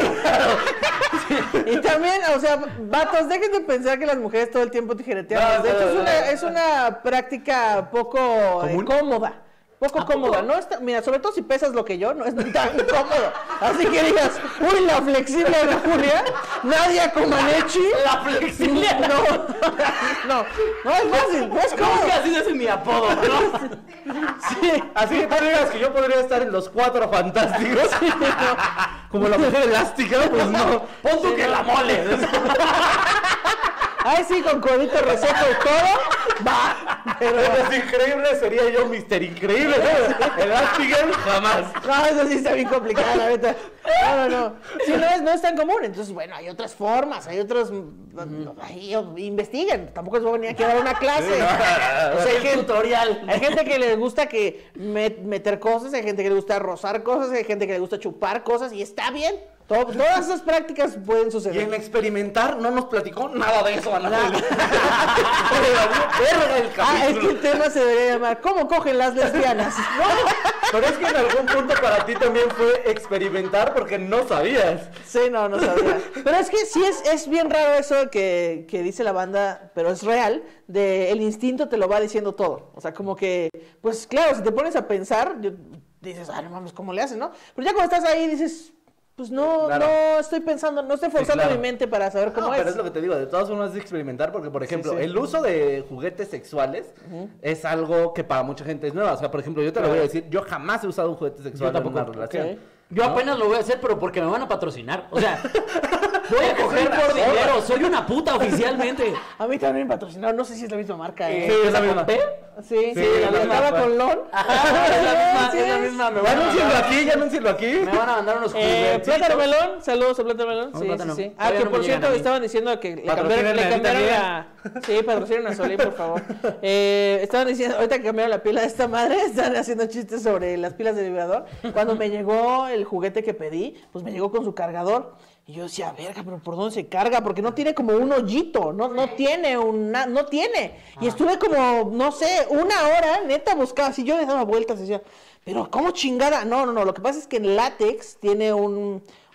Y también, o sea, vatos, dejen de pensar que las mujeres todo el tiempo tijereteamos. No, De hecho, no, es no, una, no. es una práctica poco eh, ¿Común? cómoda. Poco ¿A poco? cómoda, no está, mira, sobre todo si pesas lo que yo, no es tan cómodo. Así que digas, uy, la flexible Ana Julia, Nadia Comaneci. La flexible. No, no, no es fácil, no es ¿Cómo que cómodo. así es mi apodo, no? Sí. así que tú digas que yo podría estar en los cuatro fantásticos. Como la mujer elástica, pues no. Pon tú que la mole. Ay, sí, con codito reseco y todo, va. Pero, Pero increíble sería yo Mister Increíble, ¿no? Elastigirl jamás. no, eso sí está bien complicado, la neta. No, no, no. Sí, no es, no es tan común. Entonces, bueno, hay otras formas, hay otros... Ahí, investiguen. Tampoco les voy a venir aquí a dar una clase. O sea, hay gente, tutorial. hay gente que le gusta que met- meter cosas, hay gente que le gusta rozar cosas, hay gente que le gusta chupar cosas y está bien. Todo- todas esas prácticas pueden Y en suceder. experimentar no nos platicó nada de eso, Ana Julia. Pero valió verga el Ah, es que capítulo. el tema se debería llamar ¿Cómo cogen las lesbianas? Pero es que en algún punto para ti también fue experimentar porque no sabías. Sí, no, no sabía. Pero es que sí es, es bien raro eso que, que dice la banda, pero es real, de el instinto te lo va diciendo todo. O sea, como que, pues claro, si te pones a pensar, yo- dices, ah, no mames, ¿cómo le hacen, no? Pero ya cuando estás ahí dices, pues no, Claro. no estoy pensando, no estoy forzando claro. mi mente para saber cómo No, es. pero es lo que te digo, de todas formas es experimentar porque, por ejemplo, sí. el uso de juguetes sexuales es algo que para mucha gente es nueva. O sea, por ejemplo, yo te lo voy a decir, yo jamás he usado un juguete sexual en una relación. Ok. Yo apenas lo voy a hacer, pero porque me van a patrocinar. O sea, voy a coger por dinero. Soy una puta oficialmente. A mí también me patrocinaron, no sé si es la misma marca. ¿eh? Sí, es la misma. ¿P? Sí, sí, Sí, la la estaba misma. con Lon. Ajá, es la misma, Sí, es la sí. misma. Me Ya van a anúncienlo mandar, aquí, ya anúncienlo aquí. me van a mandar unos Eh, juguetitos. Plátano Melón, saludos a Plátano Melón. No, Sí, Plátano. sí, sí. Ah, Todavía que no por me cierto llegan a mí. estaban diciendo que le cambiaron, Patrocínenme le a mí cambiaron también. la... Sí, patrocinen a Solín, por favor. Eh, estaban diciendo, ahorita que cambiaron la pila de esta madre, están haciendo chistes sobre las pilas de vibrador. Cuando me llegó el juguete que pedí, pues me llegó con su cargador. Y yo decía, verga, pero ¿por dónde se carga? Porque no tiene como un hoyito, no, no tiene una, no tiene. Y estuve como, no sé, una hora, neta, buscaba, así yo le daba vueltas y decía, pero ¿cómo chingada? No, no, no, lo que pasa es que en látex tiene un,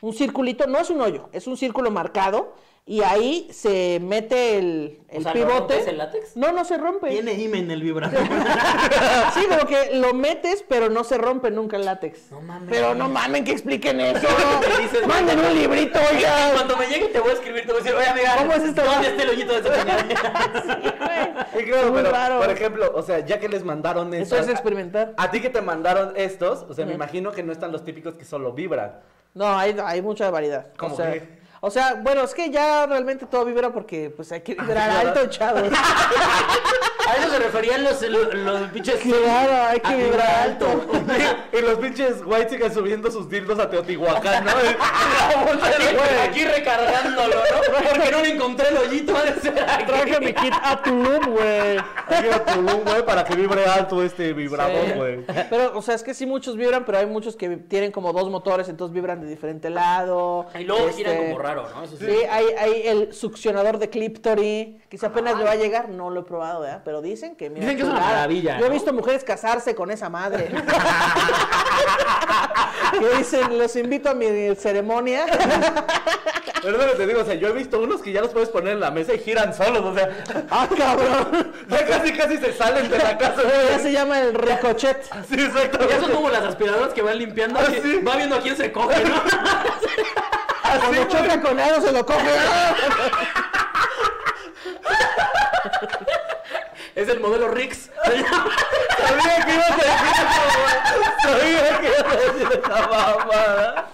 un circulito, no es un hoyo, es un círculo marcado y ahí se mete el, el O sea, ¿lo pivote. rompes el látex? No, no se rompe. Tiene himen el vibrador. Sí, como que lo metes, pero no se rompe nunca el látex. No mames. Pero no mamen que expliquen eso. Me dices, Manden un librito, oiga. Cuando me llegue te voy a escribir, te voy a decir, oye amiga, ¿Cómo es esto? ¿dónde está el hoyito de esa chingadera? Sí, claro, Muy pero, raro. por ejemplo, o sea, ya que les mandaron Eso estos, es experimentar. a ti que te mandaron estos, o sea, me Ujú. imagino que no están los típicos que solo vibran. No, hay, hay mucha variedad. ¿Cómo o sea, qué? o sea, bueno, es que ya realmente todo vibra porque pues hay que vibrar claro. alto, chavos. A eso se referían los, los, los pinches. Claro, hay que a vibrar alto. Y los pinches white sigan subiendo sus dildos a Teotihuacán, ¿no? Aquí, aquí recargándolo, ¿no? Porque no le encontré el hoyito de ser aquí. Traje mi kit a Tulum, güey. Aquí a Tulum, güey, para que vibre alto este vibrador, Sí. güey. Pero, o sea, es que sí muchos vibran, pero hay muchos que tienen como dos motores, entonces vibran de diferente lado. Y luego Este, giran como raro, ¿no? Eso sí. Sí, hay, hay el succionador de Cliptory, que si apenas me va a llegar, no lo he probado, ¿verdad? Pero dicen que, mira, Dicen que es una chulada. maravilla, Yo he ¿no? visto mujeres casarse con esa madre. Que dicen, los invito a mi ceremonia. Pero es lo que te digo, o sea, yo he visto unos que ya los puedes poner en la mesa y giran solos, o sea, ¡Ah, cabrón! ya casi casi se salen de la casa. Ya se llama el ricochet. Sí, exacto. Ya son como las aspiradoras que van limpiando, Ah, que sí. va viendo a quién se coge, ¿no? Cuando choca con algo se lo coge. Es el modelo Rix. Sabía que ibas a decir eso, güey. Sabía que ibas a decir esa mamada.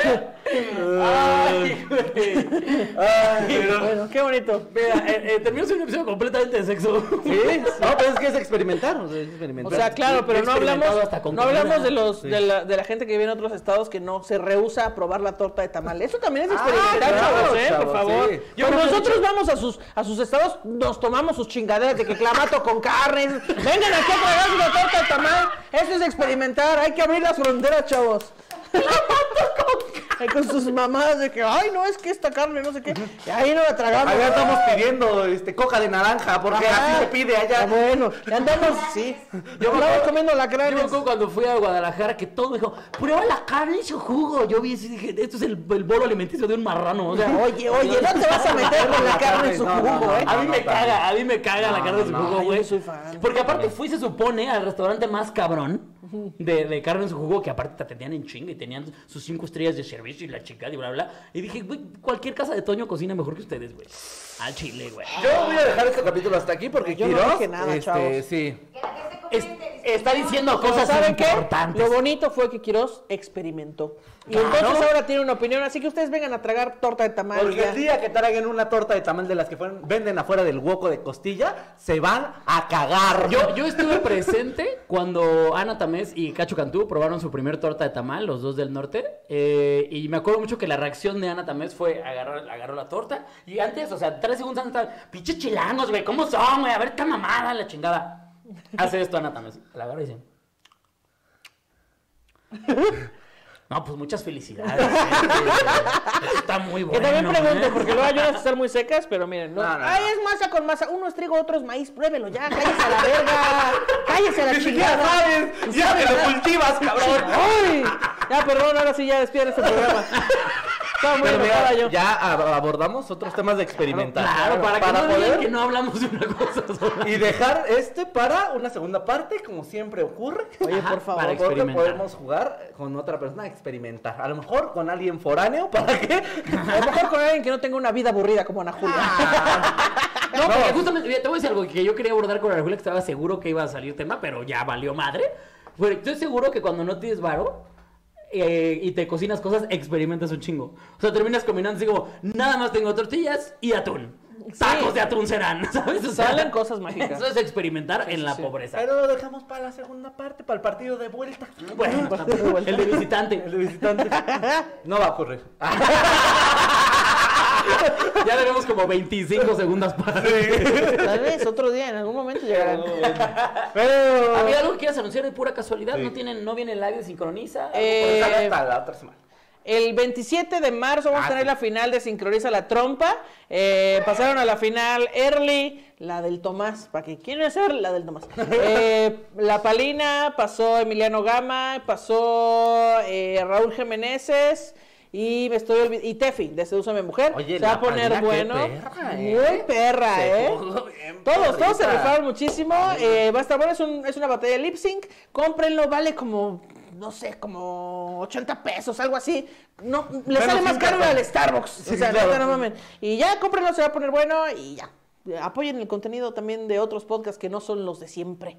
Ay, güey. Ay, pero... Bueno, qué bonito. Mira, eh, eh, terminó siendo un episodio completamente de sexo. Sí, no, pero es que es experimentar, o sea, es experimentar. O sea, claro, pero no hablamos, experimentado hasta con no hablamos comida. de los Sí. de, la, de la gente que vive en otros estados que no se rehúsa a probar la torta de tamal. Eso también es Ah, experimentar, claro, chavos, ¿eh? chavos, Por favor. sí. Yo Cuando creo que nosotros vamos a sus a sus estados, nos tomamos sus chingaderas de que clamato con carnes. Vengan aquí a tragar una torta de tamal. Eso es experimentar. Hay que abrir las fronteras, chavos. Ahí con sus mamás de que, ay, no, es que esta carne, no sé qué. Y ahí no la tragamos. Allá estamos pidiendo este, coca de naranja, porque Ajá. así se pide Ah, allá. bueno, ya andamos, sí. Yo andamos comiendo la Yo me carne. acuerdo cuando fui a Guadalajara que todo me dijo, prueba la carne y su jugo. Yo vi y dije, esto es el, el bolo alimenticio de un marrano. O sea, Oye, oye, no te vas a meter con la carne en su No, no, jugo, no, ¿eh? a mí no, me no, caga, a mí me caga la No, carne de su no, jugo, no, güey. yo soy fan. Porque aparte fui, se supone, al restaurante más cabrón de, de carne en su jugo, que aparte te atendían en chinga y tenían sus cinco estrellas de servicio y la chingada y bla, bla. Y dije, güey, cualquier casa de Toño cocina mejor que ustedes, güey. Al chile, güey. Yo voy a dejar este capítulo hasta aquí porque Yo no Quiroz, dije nada, este, chavos. sí. Que la gente Es- comente. está diciendo Pero cosas ¿saben qué? importantes. Lo bonito fue que Quiroz experimentó. Y Claro. entonces ahora tiene una opinión, así que ustedes vengan a tragar torta de tamal. Porque ya. el día que traigan una torta de tamal de las que fueron- venden afuera del hueco de costilla, se van a cagar. Yo, yo estuve presente cuando Ana Tamés y Cacho Cantú probaron su primer torta de tamal, los dos del norte. eh, y me acuerdo mucho que la reacción de Ana Tamés fue agarrar, agarró la torta. Y antes, o sea, tres segundos antes, estaba, pinches chilangos, güey, ¿cómo son, güey? A ver, esta mamada, la chingada. Hace esto Ana Tamés. La agarra y dice. No, pues muchas felicidades. eh, eh, Está muy Que bueno. también pregunten, ¿eh? porque luego hay unas que están muy secas, pero miren, no. No, no, Ay, no. es masa con masa. Uno es trigo, otro es maíz, pruébelo ya, cállese a la verga. Cállese a la Ni siquiera chingada. sabes, ya te lo cultivas, cabrón. ¡Ay! Ya, perdón, ahora sí ya despiden este programa. Estaba muy Pero enojada mira, yo. ya ab- abordamos otros temas de experimentar. Claro, para, que no digan poder que no hablamos de una cosa sola. y dejar este para una segunda parte, como siempre ocurre. Oye, Ajá, por favor. para Porque experimentar. podemos jugar con otra persona, experimentar. A lo mejor con alguien foráneo, ¿para qué? A lo mejor con alguien que no tenga una vida aburrida como Ana Julia. No, porque justamente, mira, te voy a decir algo que yo quería abordar con la Julia, que estaba seguro que iba a salir tema, pero ya valió madre. Bueno, estoy seguro que cuando no tienes varo eh, y te cocinas cosas, experimentas un chingo. O sea, terminas combinando así como, nada más tengo tortillas y atún. Tacos de atún serán, ¿sabes? O sea, Salen cosas mágicas. Eso es experimentar en la sí. pobreza. Pero lo dejamos para la segunda parte, para el partido de vuelta. Bueno, el de visitante. El de visitante. No va a ocurrir. Ya tenemos como veinticinco segundas para... Tal vez otro día, en algún momento llegarán. Pero... ¿Había algo que quieras anunciar de pura casualidad? Sí. ¿No, tienen, ¿No viene el live de Sincroniza? ¿Algo por Eh, el- Pues hasta la otra semana. El veintisiete de marzo vamos Ah, a tener sí. la final de Sincroniza la Trompa. Eh, pasaron a la final Early, la del Tomás, para que quieren hacer la del Tomás. Eh, la Palina, pasó Emiliano Gama, pasó eh, Raúl Jiménez Y me estoy olvidando. Y Tefi, de Sedúceme Mujer. Oye, se va la a poner Padrina, qué bueno. perra, ¿eh? Muy perra, Se ¿eh? puso bien Todos, todos se perrita. rifaron muchísimo. Eh, va a estar bueno, es, un, es una batalla de lip sync. Cómprenlo, vale como, no sé, como ochenta pesos, algo así. No, le Menos sale más un caro café. al Starbucks. Sí, o sea, claro. neta, no mamen. Y ya, cómprenlo, se va a poner bueno y ya. Apoyen el contenido también de otros podcasts que no son los de siempre.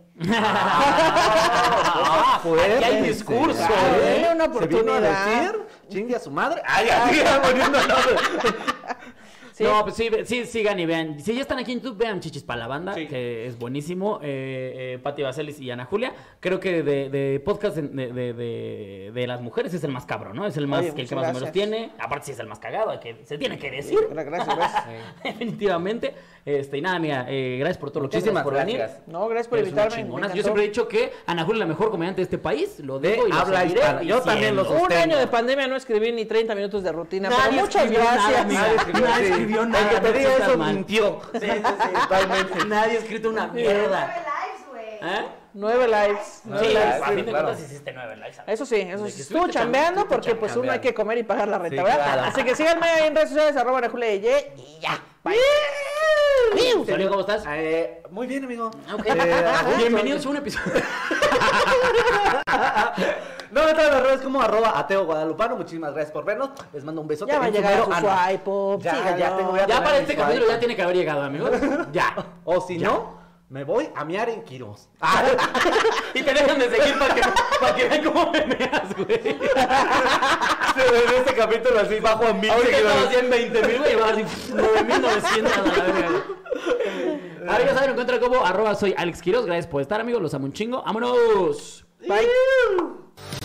Ah, fuerte. aquí hay discurso, Ah, ¿eh? denle una Se vino a oportunidad. decir, chingue a su madre. Ay, así, poniendo nombre. Sí. No, pues sí, sí, sigan y vean. Si ya están aquí en YouTube, vean Chichis para la Banda, Sí. que es buenísimo. Eh, eh, Pati Vaselis y Ana Julia. Creo que de, de podcast de, de, de, de las mujeres es el más cabrón, ¿no? Es el más Oye, que el que muchas más números gracias. tiene. Aparte, sí es el más cagado, que se tiene que decir. Gracias, gracias. Definitivamente. Este, y nada, amiga, eh, gracias por todo lo que haces, Muchísimas por gracias. venir. No, gracias por Eres una invitarme. me chingona. Yo encantó. siempre he dicho que Ana Julia es la mejor comediante de este país. Lo De digo y lo habla seguiré hispana. Yo también lo diciendo. Un sostengo. año de pandemia no escribí ni treinta minutos de rutina, Nadie pero muchas escribió nada, gracias. amiga. Nadie escribió, Nadie sí. escribió El nada, que no te te diga sientas eso mal. mintió. Sí, sí, sí, totalmente. Nadie ha escrito una Nueve mierda. lives, güey. ¿Eh? Nueve lives. Nueve Sí, lives, a fin de claro. cuentas hiciste nueve lives. Eso sí, eso De sí. que Estuvo estuviste chambeando cham- porque pues uno hay chambeando. que comer y pagar la renta, Sí, ¿verdad? claro. Así que síganme ahí en redes sociales, arroba Ana Julia de Ye, y ya. Bye. Saludos, ¿cómo estás? Eh, muy bien, amigo. Ok. Eh, a gusto. Bienvenidos a un episodio. No me traen las redes como arroba ateo guadalupano. Muchísimas gracias por vernos. Les mando un besote. Ya va a en su llegar mero a su ano. swipe up, Ya, síganlo. ya tengo, voy a Ya tener para mi este swipe. capítulo ya tiene que haber llegado, amigos. Ya. O si Ya. no, me voy a mear en Quiros. Y te dejan de seguir para que, para que vean cómo me meas, güey. En este capítulo así bajo a mil Ahorita estaba seguidores. así en veinte mil, güey, y va así nueve mil novecientos a la verga. Ahora ya saben, me encuentran como arroba soy Alex Quiroz. Gracias por estar, amigos. Los amo un chingo. ¡Vámonos! Bye.